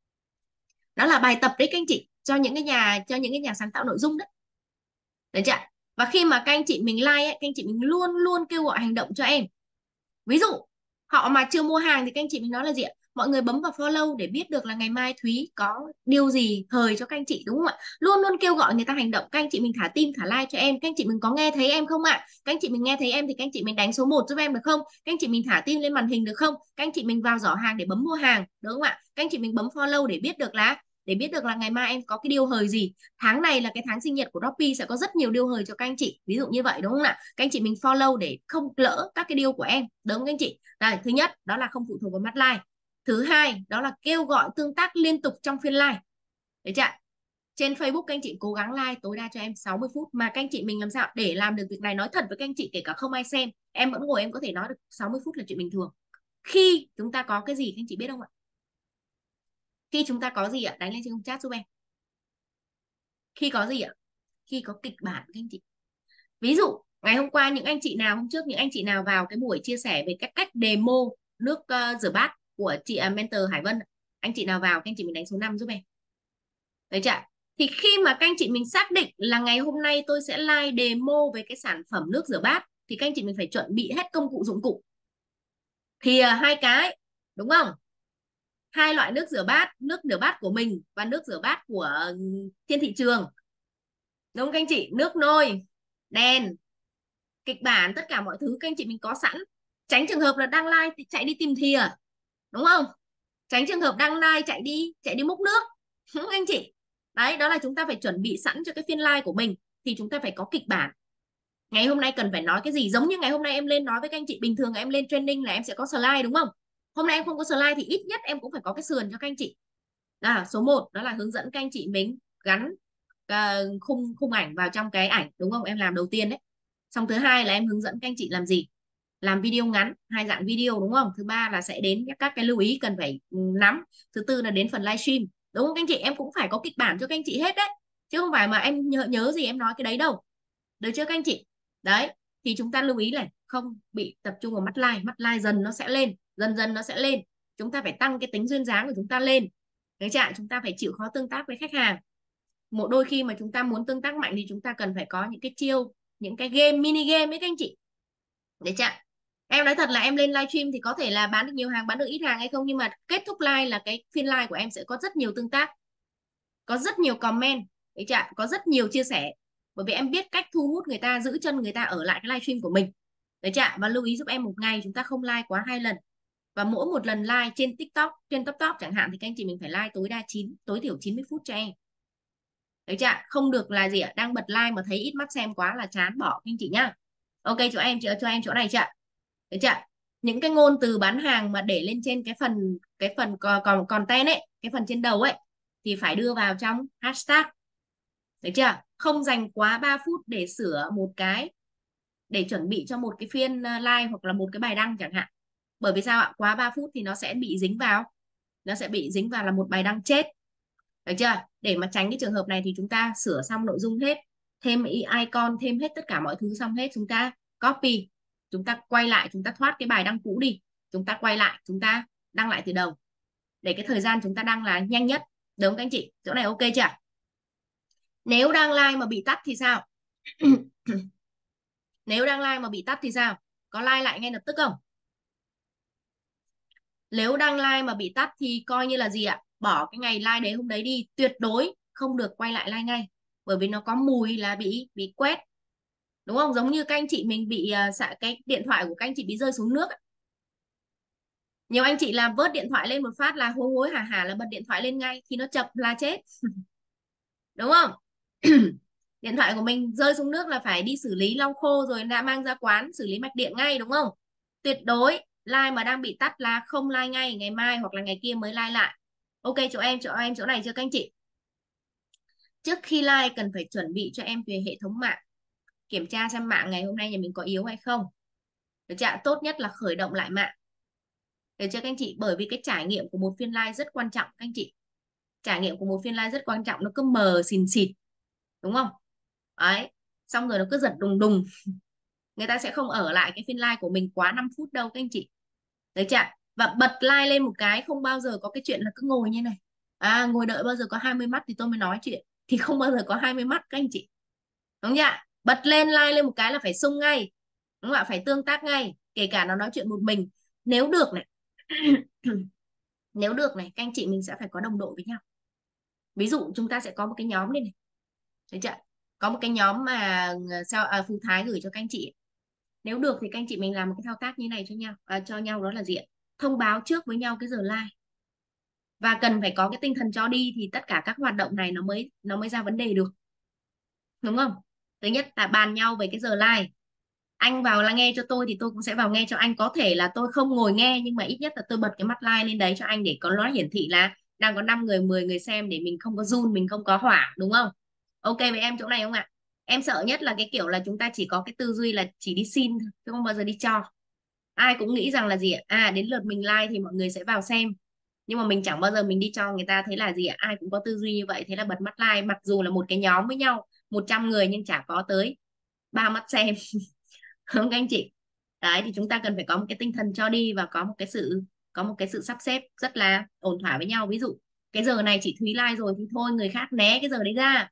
Đó là bài tập đấy các anh chị, cho những cái nhà sáng tạo nội dung đấy. Đấy chưa? Và khi mà các anh chị mình like ấy, các anh chị mình luôn luôn kêu gọi hành động cho em. Ví dụ họ mà chưa mua hàng thì các anh chị mình nói là gì ạ? Mọi người bấm vào follow để biết được là ngày mai Thúy có điều gì hời cho các anh chị, đúng không ạ? Luôn luôn kêu gọi người ta hành động. Các anh chị mình thả tim thả like cho em. Các anh chị mình có nghe thấy em không ạ? Các anh chị mình nghe thấy em thì các anh chị mình đánh số 1 giúp em được không? Các anh chị mình thả tim lên màn hình được không? Các anh chị mình vào giỏ hàng để bấm mua hàng, đúng không ạ? Các anh chị mình bấm follow để biết được là ngày mai em có cái điều hời gì. Tháng này là cái tháng sinh nhật của Shopee, sẽ có rất nhiều điều hời cho các anh chị, ví dụ như vậy, đúng không ạ? Các anh chị mình follow để không lỡ các cái điều của em, đúng không các anh chị? Đây, thứ nhất đó là không phụ thuộc vào mắt like. Thứ hai đó là kêu gọi tương tác liên tục trong phiên live. Đấy chưa? Trên Facebook các anh chị cố gắng like tối đa cho em 60 phút. Mà các anh chị mình làm sao để làm được việc này, nói thật với các anh chị, kể cả không ai xem, em vẫn ngồi em có thể nói được 60 phút là chuyện bình thường. Khi chúng ta có cái gì các anh chị biết không ạ? Khi chúng ta có gì ạ? Đánh lên trên chat giúp em. Khi có gì ạ? Khi có kịch bản các anh chị. Ví dụ ngày hôm qua những anh chị nào vào cái buổi chia sẻ về cách demo nước rửa bát của chị mentor Hải Vân, anh chị nào vào, các anh chị mình đánh số 5 giúp em. Đấy chưa? Thì khi mà các anh chị mình xác định là ngày hôm nay tôi sẽ live demo về cái sản phẩm nước rửa bát, thì các anh chị mình phải chuẩn bị hết công cụ dụng cụ. Thì hai cái, đúng không? Hai loại nước rửa bát của mình và nước rửa bát của trên thị trường, đúng không các anh chị? Nước nôi, đèn, kịch bản, tất cả mọi thứ các anh chị mình có sẵn. Tránh trường hợp là đang live thì chạy đi tìm thìa, đúng không? Tránh trường hợp đang live chạy đi múc nước, đúng không anh chị? Đấy, đó là chúng ta phải chuẩn bị sẵn cho cái phiên live của mình. Thì chúng ta phải có kịch bản. Ngày hôm nay cần phải nói cái gì, giống như ngày hôm nay em lên nói với các anh chị, bình thường em lên training là em sẽ có slide, đúng không? Hôm nay em không có slide thì ít nhất em cũng phải có cái sườn cho các anh chị. Số 1 đó là hướng dẫn các anh chị mình gắn khung ảnh vào trong cái ảnh, đúng không? Em làm đầu tiên đấy. Xong thứ hai là em hướng dẫn các anh chị làm gì? Làm video ngắn, hai dạng video, đúng không? Thứ ba là sẽ đến các cái lưu ý cần phải nắm. Thứ tư là đến phần livestream, đúng không các anh chị? Em cũng phải có kịch bản cho các anh chị hết đấy, chứ không phải mà em nhớ gì em nói cái đấy đâu, được chưa các anh chị? Đấy, thì chúng ta lưu ý này, không bị tập trung vào mắt like dần nó sẽ lên, dần nó sẽ lên. Chúng ta phải tăng cái tính duyên dáng của chúng ta lên, đấy chưa? Chúng ta phải chịu khó tương tác với khách hàng. Một đôi khi mà chúng ta muốn tương tác mạnh thì chúng ta cần phải có những cái chiêu, những cái game, mini game ấy các anh chị, đấy chưa? Em nói thật là em lên livestream thì có thể là bán được nhiều hàng, bán được ít hàng hay không, nhưng mà kết thúc live là cái phiên live của em sẽ có rất nhiều tương tác, có rất nhiều comment, đấy chưa? Có rất nhiều chia sẻ, bởi vì em biết cách thu hút người ta, giữ chân người ta ở lại cái livestream của mình, đấy chưa? Và lưu ý giúp em, một ngày chúng ta không live quá 2 lần, và mỗi một lần live trên TikTok, trên top chẳng hạn, thì các anh chị mình phải live tối thiểu 90 phút cho em, đấy chưa? Không được là gì ạ, đang bật live mà thấy ít mắt xem quá là chán, bỏ các anh chị nhá. Ok cho em chỗ này chưa? Được chưa? Những cái ngôn từ bán hàng mà để lên trên cái phần còn content ấy, cái phần trên đầu ấy, thì phải đưa vào trong hashtag. Được chưa? Không dành quá 3 phút để sửa một cái, để chuẩn bị cho một cái phiên live hoặc là một cái bài đăng chẳng hạn. Bởi vì sao ạ? Quá 3 phút thì nó sẽ bị dính vào là một bài đăng chết. Được chưa? Để mà tránh cái trường hợp này thì chúng ta sửa xong nội dung hết, thêm icon, thêm hết tất cả mọi thứ xong hết, chúng ta copy, chúng ta quay lại, chúng ta thoát cái bài đăng cũ đi, chúng ta quay lại, chúng ta đăng lại từ đầu, để cái thời gian chúng ta đăng là nhanh nhất, đúng không các anh chị? Chỗ này ok chưa? Nếu đang live mà bị tắt thì sao? Nếu đang live mà bị tắt thì sao? Có live lại ngay lập tức không? Nếu đang live mà bị tắt thì coi như là gì ạ? Bỏ cái ngày live đấy hôm đấy đi, tuyệt đối không được quay lại live ngay, bởi vì nó có mùi là bị quét, đúng không? Giống như các anh chị mình bị cái điện thoại của các anh chị bị rơi xuống nước. Nhiều anh chị làm vớt điện thoại lên một phát là hối hối hả hả là bật điện thoại lên ngay, khi nó chập là chết. Đúng không? Điện thoại của mình rơi xuống nước là phải đi xử lý lau khô rồi đã mang ra quán xử lý mạch điện ngay, đúng không? Tuyệt đối like mà đang bị tắt là không like ngay, ngày mai hoặc là ngày kia mới like lại. Ok chỗ em chỗ này chưa các anh chị? Trước khi like cần phải chuẩn bị cho em về hệ thống mạng, kiểm tra xem mạng ngày hôm nay nhà mình có yếu hay không. Được chưa? Tốt nhất là khởi động lại mạng, được chưa các anh chị? Bởi vì cái trải nghiệm của một phiên live rất quan trọng các anh chị. Trải nghiệm của một phiên live rất quan trọng, nó cứ mờ xìn xịt, đúng không? Đấy, xong rồi nó cứ giật đùng đùng. Người ta sẽ không ở lại cái phiên live của mình quá 5 phút đâu các anh chị. Đấy chưa? Và bật live lên một cái, không bao giờ có cái chuyện là cứ ngồi như này. Ngồi đợi bao giờ có 20 mắt thì tôi mới nói chuyện. Thì không bao giờ có 20 mắt các anh chị. Đúng chưa? Bật lên live lên một cái là phải sung ngay. Đúng không ạ? Phải tương tác ngay. Kể cả nó nói chuyện một mình. Nếu được này. Nếu được này, các anh chị mình sẽ phải có đồng đội với nhau. Ví dụ chúng ta sẽ có một cái nhóm đây này. Đấy chưa? Có một cái nhóm mà Phú Thái gửi cho các anh chị. Nếu được thì các anh chị mình làm một cái thao tác như này cho nhau, đó là gì ạ? Thông báo trước với nhau cái giờ live. Và cần phải có cái tinh thần cho đi thì tất cả các hoạt động này nó mới ra vấn đề được. Đúng không? Thứ nhất là bàn nhau về cái giờ live. Anh vào là nghe cho tôi thì tôi cũng sẽ vào nghe cho anh. Có thể là tôi không ngồi nghe nhưng mà ít nhất là tôi bật cái mắt live lên đấy cho anh, để có nó hiển thị là đang có 5 người, 10 người xem, để mình không có run, mình không có hỏa, đúng không? Ok với em chỗ này không ạ? Em sợ nhất là cái kiểu là chúng ta chỉ có cái tư duy là chỉ đi xin thôi, chứ không bao giờ đi cho. Ai cũng nghĩ rằng là gì ạ? Đến lượt mình like thì mọi người sẽ vào xem. Nhưng mà mình chẳng bao giờ mình đi cho người ta. Thế là gì ạ? Ai cũng có tư duy như vậy. Thế là bật mắt like, mặc dù là một cái nhóm với nhau 100 người nhưng chả có tới 3 mắt xem. Không các anh chị? Đấy, thì chúng ta cần phải có một cái tinh thần cho đi, và có một cái sự sắp xếp rất là ổn thỏa với nhau. Ví dụ Cái giờ này chị Thúy like rồi thì thôi, người khác né cái giờ đấy ra.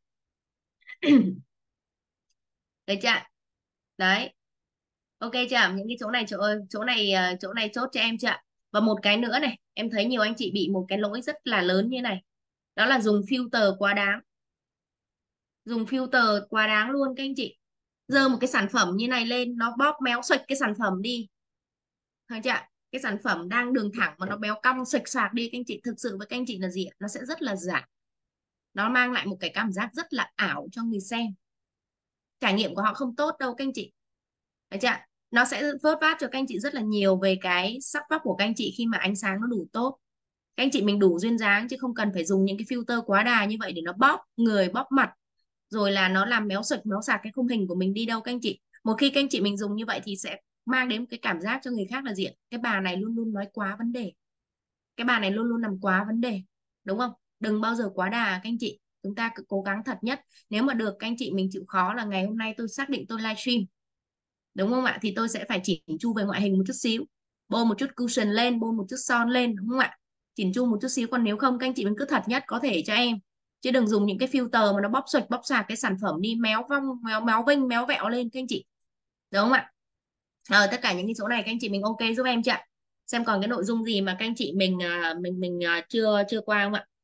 Được chưa? Đấy. Ok chưa? Những cái chỗ này chỗ này chốt cho em chưa? Và một cái nữa này, em thấy nhiều anh chị bị một cái lỗi rất là lớn như này. Đó là dùng filter quá đáng. Dùng filter quá đáng luôn các anh chị. Giơ một cái sản phẩm như này lên, nó bóp méo xoạch cái sản phẩm đi. Thấy chưa? Cái sản phẩm đang đường thẳng mà nó béo cong xoạch xoạc đi các anh chị. Thực sự với các anh chị là gì ạ? Nó sẽ rất là giả. Nó mang lại một cái cảm giác rất là ảo cho người xem. Trải nghiệm của họ không tốt đâu các anh chị. Thấy chưa? Nó sẽ vớt vát cho các anh chị rất là nhiều về cái sắc vóc của các anh chị khi mà ánh sáng nó đủ tốt. Các anh chị mình đủ duyên dáng chứ không cần phải dùng những cái filter quá đà như vậy để nó bóp người, bóp mặt, rồi là nó làm méo sạch méo sạc cái khung hình của mình đi đâu các anh chị. Một khi các anh chị mình dùng như vậy thì sẽ mang đến một cái cảm giác cho người khác là gì ạ? Cái bà này luôn luôn nói quá vấn đề, cái bà này luôn luôn làm quá vấn đề, đúng không? Đừng bao giờ quá đà các anh chị. Chúng ta cứ cố gắng thật nhất. Nếu mà được các anh chị mình chịu khó là ngày hôm nay tôi xác định tôi livestream, đúng không ạ, thì tôi sẽ phải chỉnh chu về ngoại hình một chút xíu, bôi một chút cushion lên, bôi một chút son lên, đúng không ạ, chỉnh chu một chút xíu. Còn nếu không các anh chị mình cứ thật nhất có thể cho em, chứ đừng dùng những cái filter mà nó bóp xoạch bóp xạc cái sản phẩm đi, méo vong méo vinh méo vẹo lên các anh chị, đúng không ạ? Tất cả những cái chỗ này các anh chị mình ok giúp em chưa? Xem còn cái nội dung gì mà các anh chị mình chưa chưa qua không ạ?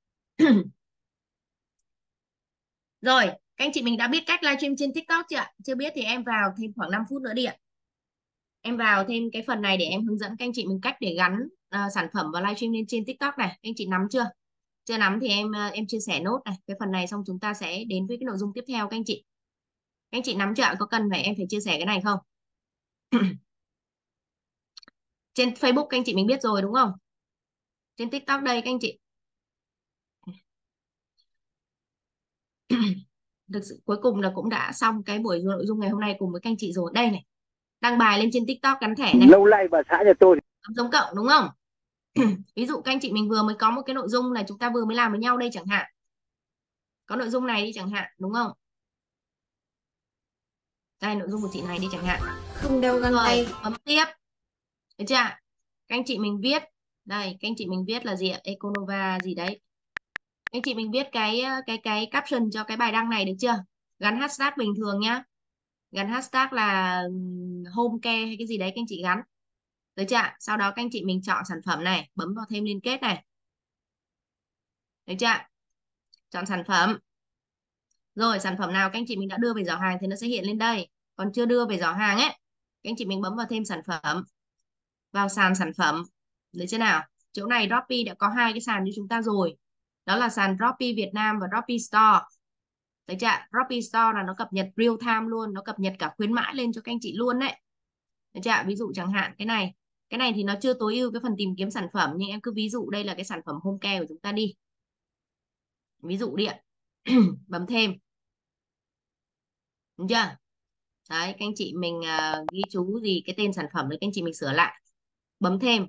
Rồi, các anh chị mình đã biết cách livestream trên TikTok chưa ạ? Chưa biết thì em vào thêm khoảng 5 phút nữa đi ạ. Em vào thêm cái phần này để em hướng dẫn các anh chị mình cách để gắn sản phẩm và livestream lên trên TikTok này. Các anh chị nắm chưa? Chưa nắm thì em chia sẻ nốt này cái phần này, xong chúng ta sẽ đến với cái nội dung tiếp theo các anh chị. Các anh chị nắm chưa ạ? Có cần phải em phải chia sẻ cái này không? Trên Facebook các anh chị mình biết rồi đúng không? Trên TikTok đây các anh chị. Thực sự cuối cùng là cũng đã xong cái buổi nội dung ngày hôm nay cùng với các anh chị rồi. Đây này, đăng bài lên trên TikTok gắn thẻ này. Lâu nay bà xã nhà tôi Giống cộng đúng không? Ví dụ các anh chị mình vừa mới có một cái nội dung là chúng ta vừa mới làm với nhau đây chẳng hạn. Có nội dung này đi chẳng hạn, đúng không? Đây, nội dung của chị này đi chẳng hạn. Không đeo găng Rồi, tay. bấm tiếp. Được chưa? Các anh chị mình viết. Đây, các anh chị mình viết là gì ạ? Econova gì đấy. Các anh chị mình viết cái caption cho cái bài đăng này được chưa? Gắn hashtag bình thường nhá. Gắn hashtag là home care hay cái gì đấy các anh chị gắn. Được chưa? Sau đó các anh chị mình chọn sản phẩm này, bấm vào thêm liên kết này. Được chưa? Chọn sản phẩm. Rồi, sản phẩm nào các anh chị mình đã đưa về giỏ hàng thì nó sẽ hiện lên đây. Còn chưa đưa về giỏ hàng ấy, các anh chị mình bấm vào thêm sản phẩm. Vào sàn sản phẩm. Được chưa nào? Chỗ này Shopee đã có hai cái sàn cho chúng ta rồi. Đó là sàn Shopee Việt Nam và Shopee Store. Đấy chưa? Shopee Store là nó cập nhật real time luôn, nó cập nhật cả khuyến mãi lên cho các anh chị luôn đấy. Được chưa? Ví dụ chẳng hạn cái này thì nó chưa tối ưu cái phần tìm kiếm sản phẩm, nhưng em cứ ví dụ đây là cái sản phẩm home care của chúng ta đi. Ví dụ đi ạ. Bấm thêm. Đúng chưa? Đấy, các anh chị mình ghi chú gì cái tên sản phẩm đấy các anh chị mình sửa lại. Bấm thêm.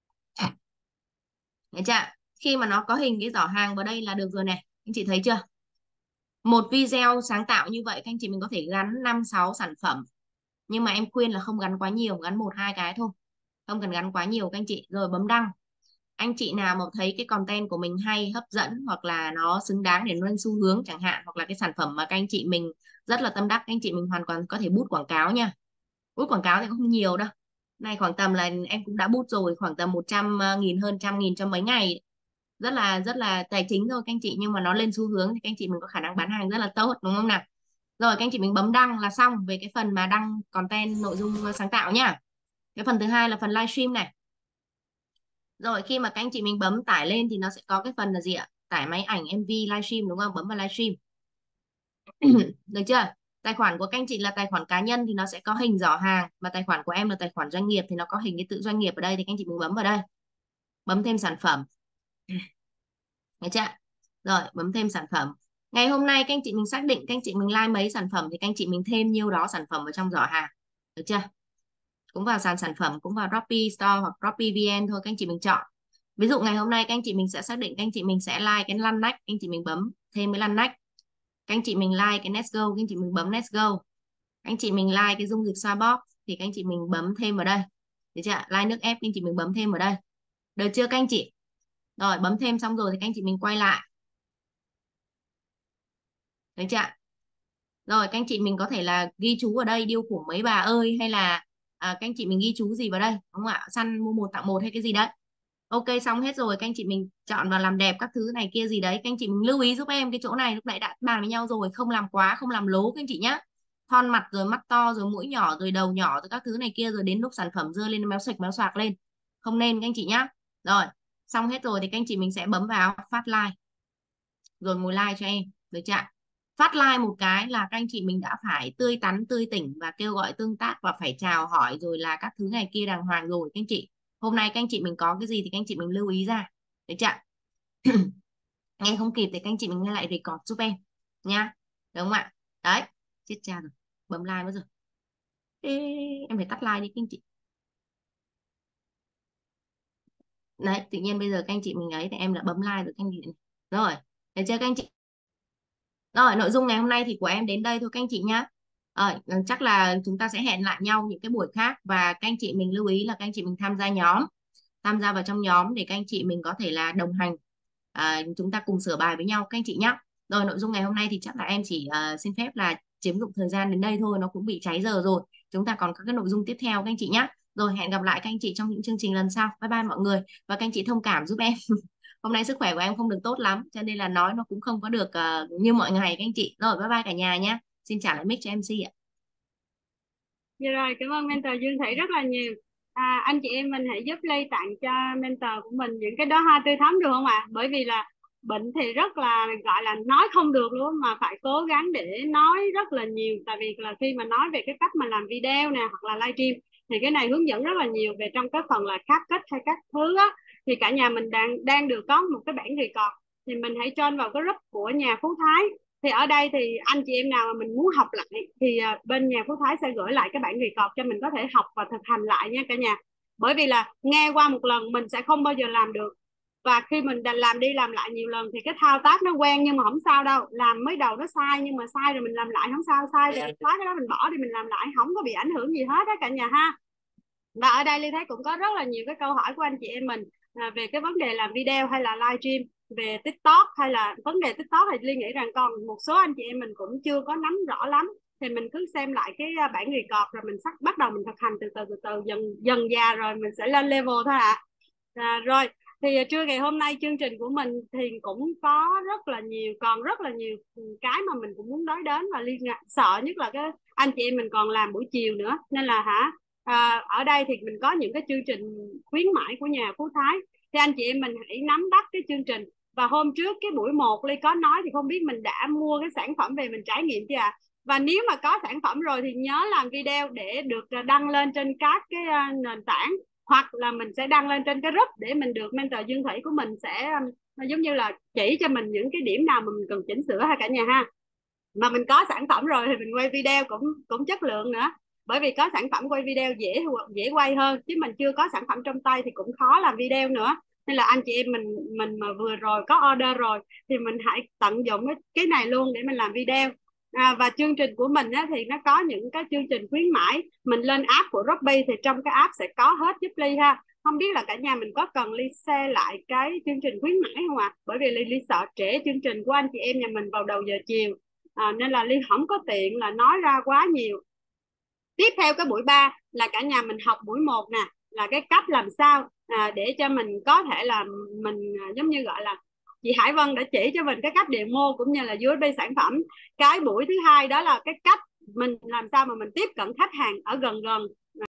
Đấy chưa? Khi mà nó có hình cái giỏ hàng vào đây là được rồi này. Anh chị thấy chưa? Một video sáng tạo như vậy các anh chị mình có thể gắn 5-6 sản phẩm. Nhưng mà em khuyên là không gắn quá nhiều, gắn 1-2 cái thôi. Không cần gắn quá nhiều các anh chị. Rồi bấm đăng. Anh chị nào mà thấy cái content của mình hay, hấp dẫn hoặc là nó xứng đáng để nó lên xu hướng chẳng hạn, hoặc là cái sản phẩm mà các anh chị mình rất là tâm đắc, các anh chị mình hoàn toàn có thể bút quảng cáo nha. Bút quảng cáo thì cũng không nhiều đâu. Này khoảng tầm là em cũng đã bút rồi, khoảng tầm 100.000 hơn 100.000 cho mấy ngày. Rất là tài chính thôi các anh chị, nhưng mà nó lên xu hướng thì các anh chị mình có khả năng bán hàng rất là tốt, đúng không nào? Rồi các anh chị mình bấm đăng là xong về cái phần mà đăng content nội dung sáng tạo nhá. Cái phần thứ hai là phần livestream này. Rồi khi mà các anh chị mình bấm tải lên thì nó sẽ có cái phần là gì ạ? Tải máy ảnh MV livestream, đúng không? Bấm vào livestream. Được chưa? Tài khoản của các anh chị là tài khoản cá nhân thì nó sẽ có hình giỏ hàng, mà tài khoản của em là tài khoản doanh nghiệp thì nó có hình cái tự doanh nghiệp ở đây, thì các anh chị mình bấm vào đây. Bấm thêm sản phẩm. Được chưa? Rồi bấm thêm sản phẩm. Ngày hôm nay các anh chị mình xác định các anh chị mình like mấy sản phẩm thì các anh chị mình thêm nhiêu đó sản phẩm vào trong giỏ hàng. Được chưa? Cũng vào sàn sản phẩm, cũng vào Shopee Store hoặc Shopee VN thôi, các anh chị mình chọn. Ví dụ ngày hôm nay các anh chị mình sẽ xác định các anh chị mình sẽ like cái lăn nách, các anh chị mình bấm thêm cái lăn nách. Các anh chị mình like cái Let's Go, các anh chị mình bấm Let's Go. Các anh chị mình like cái dung dịch xoa bóp thì các anh chị mình bấm thêm vào đây. Được chưa? Like nước ép, các anh chị mình bấm thêm vào đây. Được chưa các anh chị? Rồi bấm thêm xong rồi thì các anh chị mình quay lại. Đấy chưa? Rồi các anh chị mình có thể là ghi chú ở đây điêu khủng mấy bà ơi, hay là các anh chị mình ghi chú gì vào đây đúng không ạ? Săn mua một tặng một hay cái gì đấy. Ok, xong hết rồi các anh chị mình chọn vào làm đẹp các thứ này kia gì đấy. Các anh chị mình lưu ý giúp em cái chỗ này lúc nãy đã bàn với nhau rồi, không làm quá, không làm lố các anh chị nhá. Thon mặt rồi mắt to rồi mũi nhỏ rồi đầu nhỏ rồi các thứ này kia, rồi đến lúc sản phẩm dưa lên méo sạch méo xoạc lên, không nên các anh chị nhá. Rồi xong hết rồi thì các anh chị mình sẽ bấm vào phát like rồi ngồi like cho em, được chưa? Phát like một cái là các anh chị mình đã phải tươi tắn tươi tỉnh và kêu gọi tương tác và phải chào hỏi rồi là các thứ này kia đàng hoàng rồi các anh chị. Hôm nay các anh chị mình có cái gì thì các anh chị mình lưu ý ra, được chưa? Nghe không kịp thì các anh chị mình nghe lại record giúp em nha, đúng không ạ? Đấy, chết cha rồi, bấm like mất rồi. Ê, em phải tắt like đi các anh chị. Đấy, tự nhiên bây giờ các anh chị mình ấy thì em đã bấm like rồi các anh chị. Rồi, được chưa các anh chị? Rồi, nội dung ngày hôm nay thì của em đến đây thôi các anh chị nhá. Chắc là chúng ta sẽ hẹn lại nhau những cái buổi khác, và các anh chị mình lưu ý là các anh chị mình tham gia nhóm, tham gia vào trong nhóm để các anh chị mình có thể là đồng hành, chúng ta cùng sửa bài với nhau các anh chị nhé. Rồi, nội dung ngày hôm nay thì chắc là em chỉ xin phép là chiếm dụng thời gian đến đây thôi, nó cũng bị cháy giờ rồi. Chúng ta còn có cái nội dung tiếp theo các anh chị nhé. Rồi, hẹn gặp lại các anh chị trong những chương trình lần sau. Bye bye mọi người, và các anh chị thông cảm giúp em. Hôm nay sức khỏe của em không được tốt lắm cho nên là nói nó cũng không có được như mọi ngày các anh chị. Rồi bye bye cả nhà nhé. Xin trả lại mic cho MC ạ. Dạ rồi, cảm ơn mentor Dương Thị rất là nhiều. Anh chị em mình hãy giúp Ly tặng cho mentor của mình những cái đóa hoa tươi thắm được không ạ? Bởi vì là bệnh thì rất là gọi là nói không được luôn, mà phải cố gắng để nói rất là nhiều. Tại vì là khi mà nói về cái cách mà làm video nè hoặc là livestream thì cái này hướng dẫn rất là nhiều về trong cái phần là CapCut hay các thứ á, thì cả nhà mình đang được có một cái bản record, thì mình hãy join vào cái group của nhà Phú Thái. Thì ở đây thì anh chị em nào mà mình muốn học lại thì bên nhà Phú Thái sẽ gửi lại cái bản record cho mình có thể học và thực hành lại nha cả nhà. Bởi vì là nghe qua một lần mình sẽ không bao giờ làm được, và khi mình làm đi làm lại nhiều lần thì cái thao tác nó quen, nhưng mà không sao đâu, làm mới đầu nó sai nhưng mà sai rồi mình làm lại không sao, sai rồi xóa cái đó mình bỏ đi mình làm lại, không có bị ảnh hưởng gì hết đó cả nhà ha. Và ở đây Ly thấy cũng có rất là nhiều cái câu hỏi của anh chị em mình về cái vấn đề làm video hay là livestream về TikTok, hay là vấn đề TikTok thì Ly nghĩ rằng còn một số anh chị em mình cũng chưa có nắm rõ lắm, thì mình cứ xem lại cái bản record rồi mình bắt đầu mình thực hành từ từ dần dà rồi mình sẽ lên level thôi ạ. Rồi thì trưa ngày hôm nay chương trình của mình thì cũng có rất là nhiều, còn rất là nhiều cái mà mình cũng muốn nói đến, và Ly sợ nhất là cái anh chị em mình còn làm buổi chiều nữa, nên là ở đây thì mình có những cái chương trình khuyến mãi của nhà Phú Thái, thì anh chị em mình hãy nắm bắt cái chương trình. Và hôm trước cái buổi 1 Ly có nói thì không biết mình đã mua cái sản phẩm về mình trải nghiệm chưa ạ? Và nếu mà có sản phẩm rồi thì nhớ làm video để được đăng lên trên các cái nền tảng, hoặc là mình sẽ đăng lên trên cái group để mình được mentor Dương Thủy của mình sẽ giống như là chỉ cho mình những cái điểm nào mà mình cần chỉnh sửa ha cả nhà ha. Mà mình có sản phẩm rồi thì mình quay video cũng chất lượng nữa, bởi vì có sản phẩm quay video dễ quay hơn, chứ mình chưa có sản phẩm trong tay thì cũng khó làm video nữa. Nên là anh chị em mình mà vừa rồi có order rồi thì mình hãy tận dụng cái này luôn để mình làm video. Và chương trình của mình á, thì nó có những cái chương trình khuyến mãi, mình lên app của Robby thì trong cái app sẽ có hết giúp Ly ha. Không biết là cả nhà mình có cần Ly share lại cái chương trình khuyến mãi không ạ? Bởi vì Ly sợ trễ chương trình của anh chị em nhà mình vào đầu giờ chiều, nên là Ly không có tiện là nói ra quá nhiều. Tiếp theo cái buổi 3 là cả nhà mình học buổi 1 nè, là cái cách làm sao để cho mình có thể là mình giống như gọi là chị Hải Vân đã chỉ cho mình cái cách demo cũng như là USB sản phẩm. Cái buổi thứ 2 đó là cái cách mình làm sao mà mình tiếp cận khách hàng ở gần gần